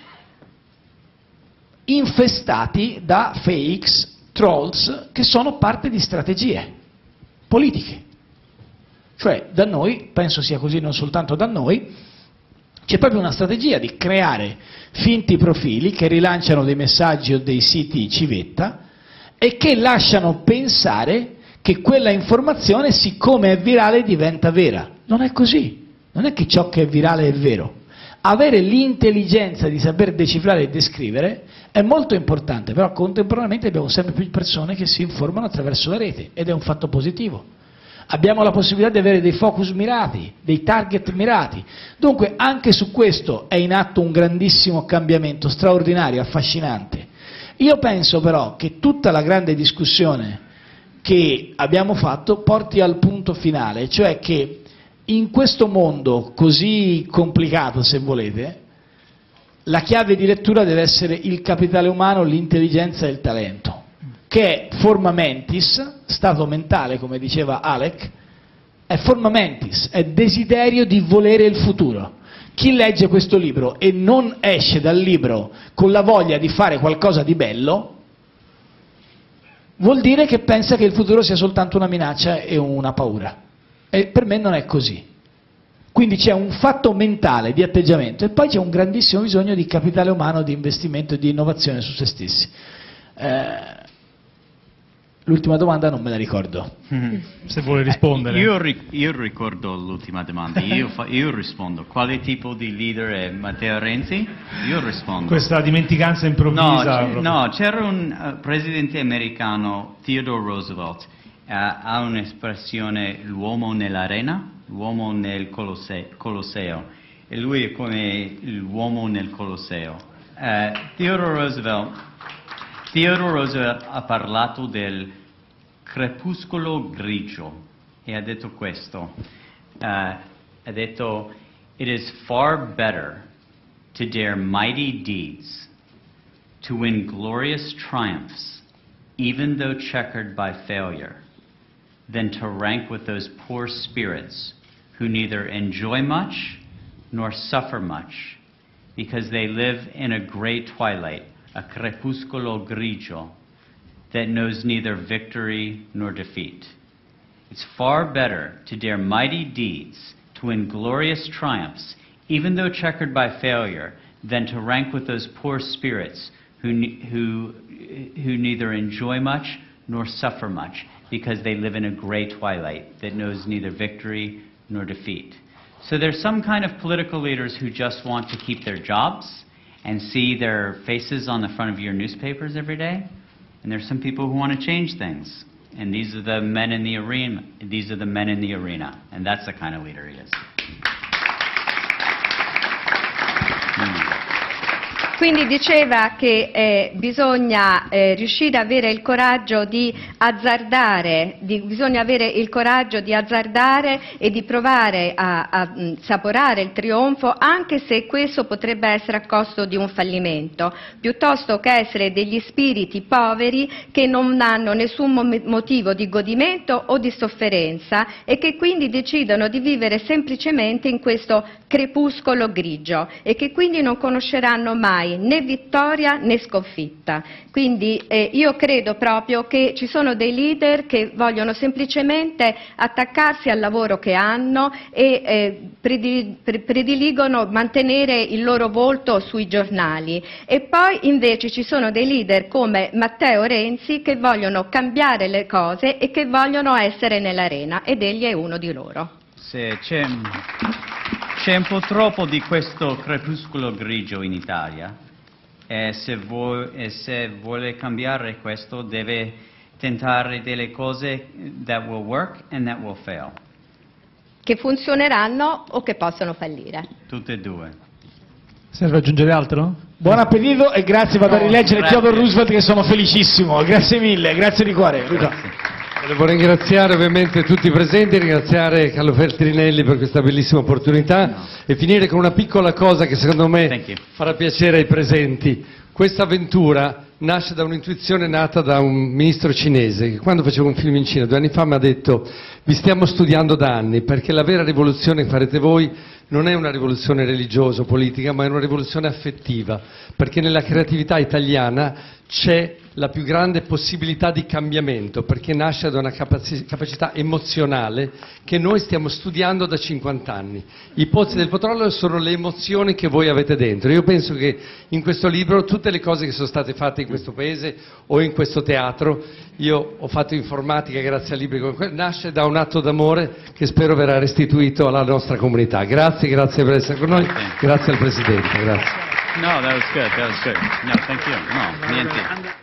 infestati da fakes, trolls, che sono parte di strategie politiche. Cioè da noi, penso sia così non soltanto da noi, c'è proprio una strategia di creare finti profili che rilanciano dei messaggi o dei siti civetta e che lasciano pensare che quella informazione, siccome è virale, diventa vera. Non è così, non è che ciò che è virale è vero. Avere l'intelligenza di saper decifrare e descrivere è molto importante, però contemporaneamente abbiamo sempre più persone che si informano attraverso la rete ed è un fatto positivo. Abbiamo la possibilità di avere dei focus mirati, dei target mirati. Dunque anche su questo è in atto un grandissimo cambiamento, straordinario, affascinante. Io penso però che tutta la grande discussione che abbiamo fatto porti al punto finale, cioè che in questo mondo così complicato, se volete, la chiave di lettura deve essere il capitale umano, l'intelligenza e il talento, che è forma mentis, stato mentale, come diceva Alec, è forma mentis, è desiderio di volere il futuro. Chi legge questo libro e non esce dal libro con la voglia di fare qualcosa di bello, vuol dire che pensa che il futuro sia soltanto una minaccia e una paura. E per me non è così. Quindi c'è un fatto mentale di atteggiamento e poi c'è un grandissimo bisogno di capitale umano, di investimento e di innovazione su se stessi. Eh, l'ultima domanda non me la ricordo. Mm. Se vuole rispondere. Eh, io, io ricordo l'ultima domanda, io, fa, io rispondo. Quale tipo di leader è Matteo Renzi? Io rispondo. Questa dimenticanza improvvisa. No, no, c'era un uh, presidente americano, Theodore Roosevelt, uh, ha un'espressione l'uomo nell'arena, l'uomo nel Colosseo, Colosseo, e lui è come l'uomo nel Colosseo. Uh, Theodore Roosevelt, Theodore Roosevelt ha parlato del crepuscolo grigio e ha detto questo, uh, ha detto it is far better to dare mighty deeds, to win glorious triumphs, even though checkered by failure, than to rank with those poor spirits who neither enjoy much nor suffer much, because they live in a gray twilight, a crepuscolo grigio, that knows neither victory nor defeat. It's far better to dare mighty deeds, to win glorious triumphs, even though checkered by failure, than to rank with those poor spirits who, who, who neither enjoy much nor suffer much, because they live in a gray twilight that knows neither victory nor defeat. So there's some kind of political leaders who just want to keep their jobs and see their faces on the front of your newspapers every day. And there's some people who want to change things. And these are the men in the arena. These are the men in the arena. And that's the kind of leader he is. Mm. Quindi diceva che eh, bisogna eh, riuscire ad avere il coraggio di azzardare, di, bisogna avere il coraggio di azzardare e di provare a, a mh, saporare il trionfo, anche se questo potrebbe essere a costo di un fallimento, piuttosto che essere degli spiriti poveri che non hanno nessun mo motivo di godimento o di sofferenza e che quindi decidono di vivere semplicemente in questo crepuscolo grigio e che quindi non conosceranno mai mai né vittoria né sconfitta. Quindi eh, io credo proprio che ci sono dei leader che vogliono semplicemente attaccarsi al lavoro che hanno e eh, prediligono mantenere il loro volto sui giornali, e poi invece ci sono dei leader come Matteo Renzi che vogliono cambiare le cose e che vogliono essere nell'arena, ed egli è uno di loro. Sì, c'è, c'è un po' troppo di questo crepuscolo grigio in Italia, e se, vuoi, e se vuole cambiare questo deve tentare delle cose that will work and that will fail. Che funzioneranno o che possono fallire. Tutte e due. Serve aggiungere altro? Buon appetito e grazie, vado No, a rileggere grazie. Theodore Roosevelt, che sono felicissimo. Grazie mille, grazie di cuore. Luca. Grazie. Volevo ringraziare ovviamente tutti i presenti, ringraziare Carlo Feltrinelli per questa bellissima opportunità No. e finire con una piccola cosa che secondo Thank me you. farà piacere ai presenti. Questa avventura nasce da un'intuizione nata da un ministro cinese che, quando facevo un film in Cina due anni fa, mi ha detto: vi stiamo studiando da anni, perché la vera rivoluzione che farete voi non è una rivoluzione religiosa o politica, ma è una rivoluzione affettiva, perché nella creatività italiana c'è la più grande possibilità di cambiamento, perché nasce da una capaci- capacità emozionale che noi stiamo studiando da cinquanta anni. I pozzi del petrolio sono le emozioni che voi avete dentro. Io penso che in questo libro tutte le cose che sono state fatte in questo paese o in questo teatro, io ho fatto informatica grazie a libri come questo, nasce da un atto d'amore che spero verrà restituito alla nostra comunità. Grazie, grazie per essere con noi, grazie al Presidente. Grazie. No, that was good, that was good. No, thank you. No, niente.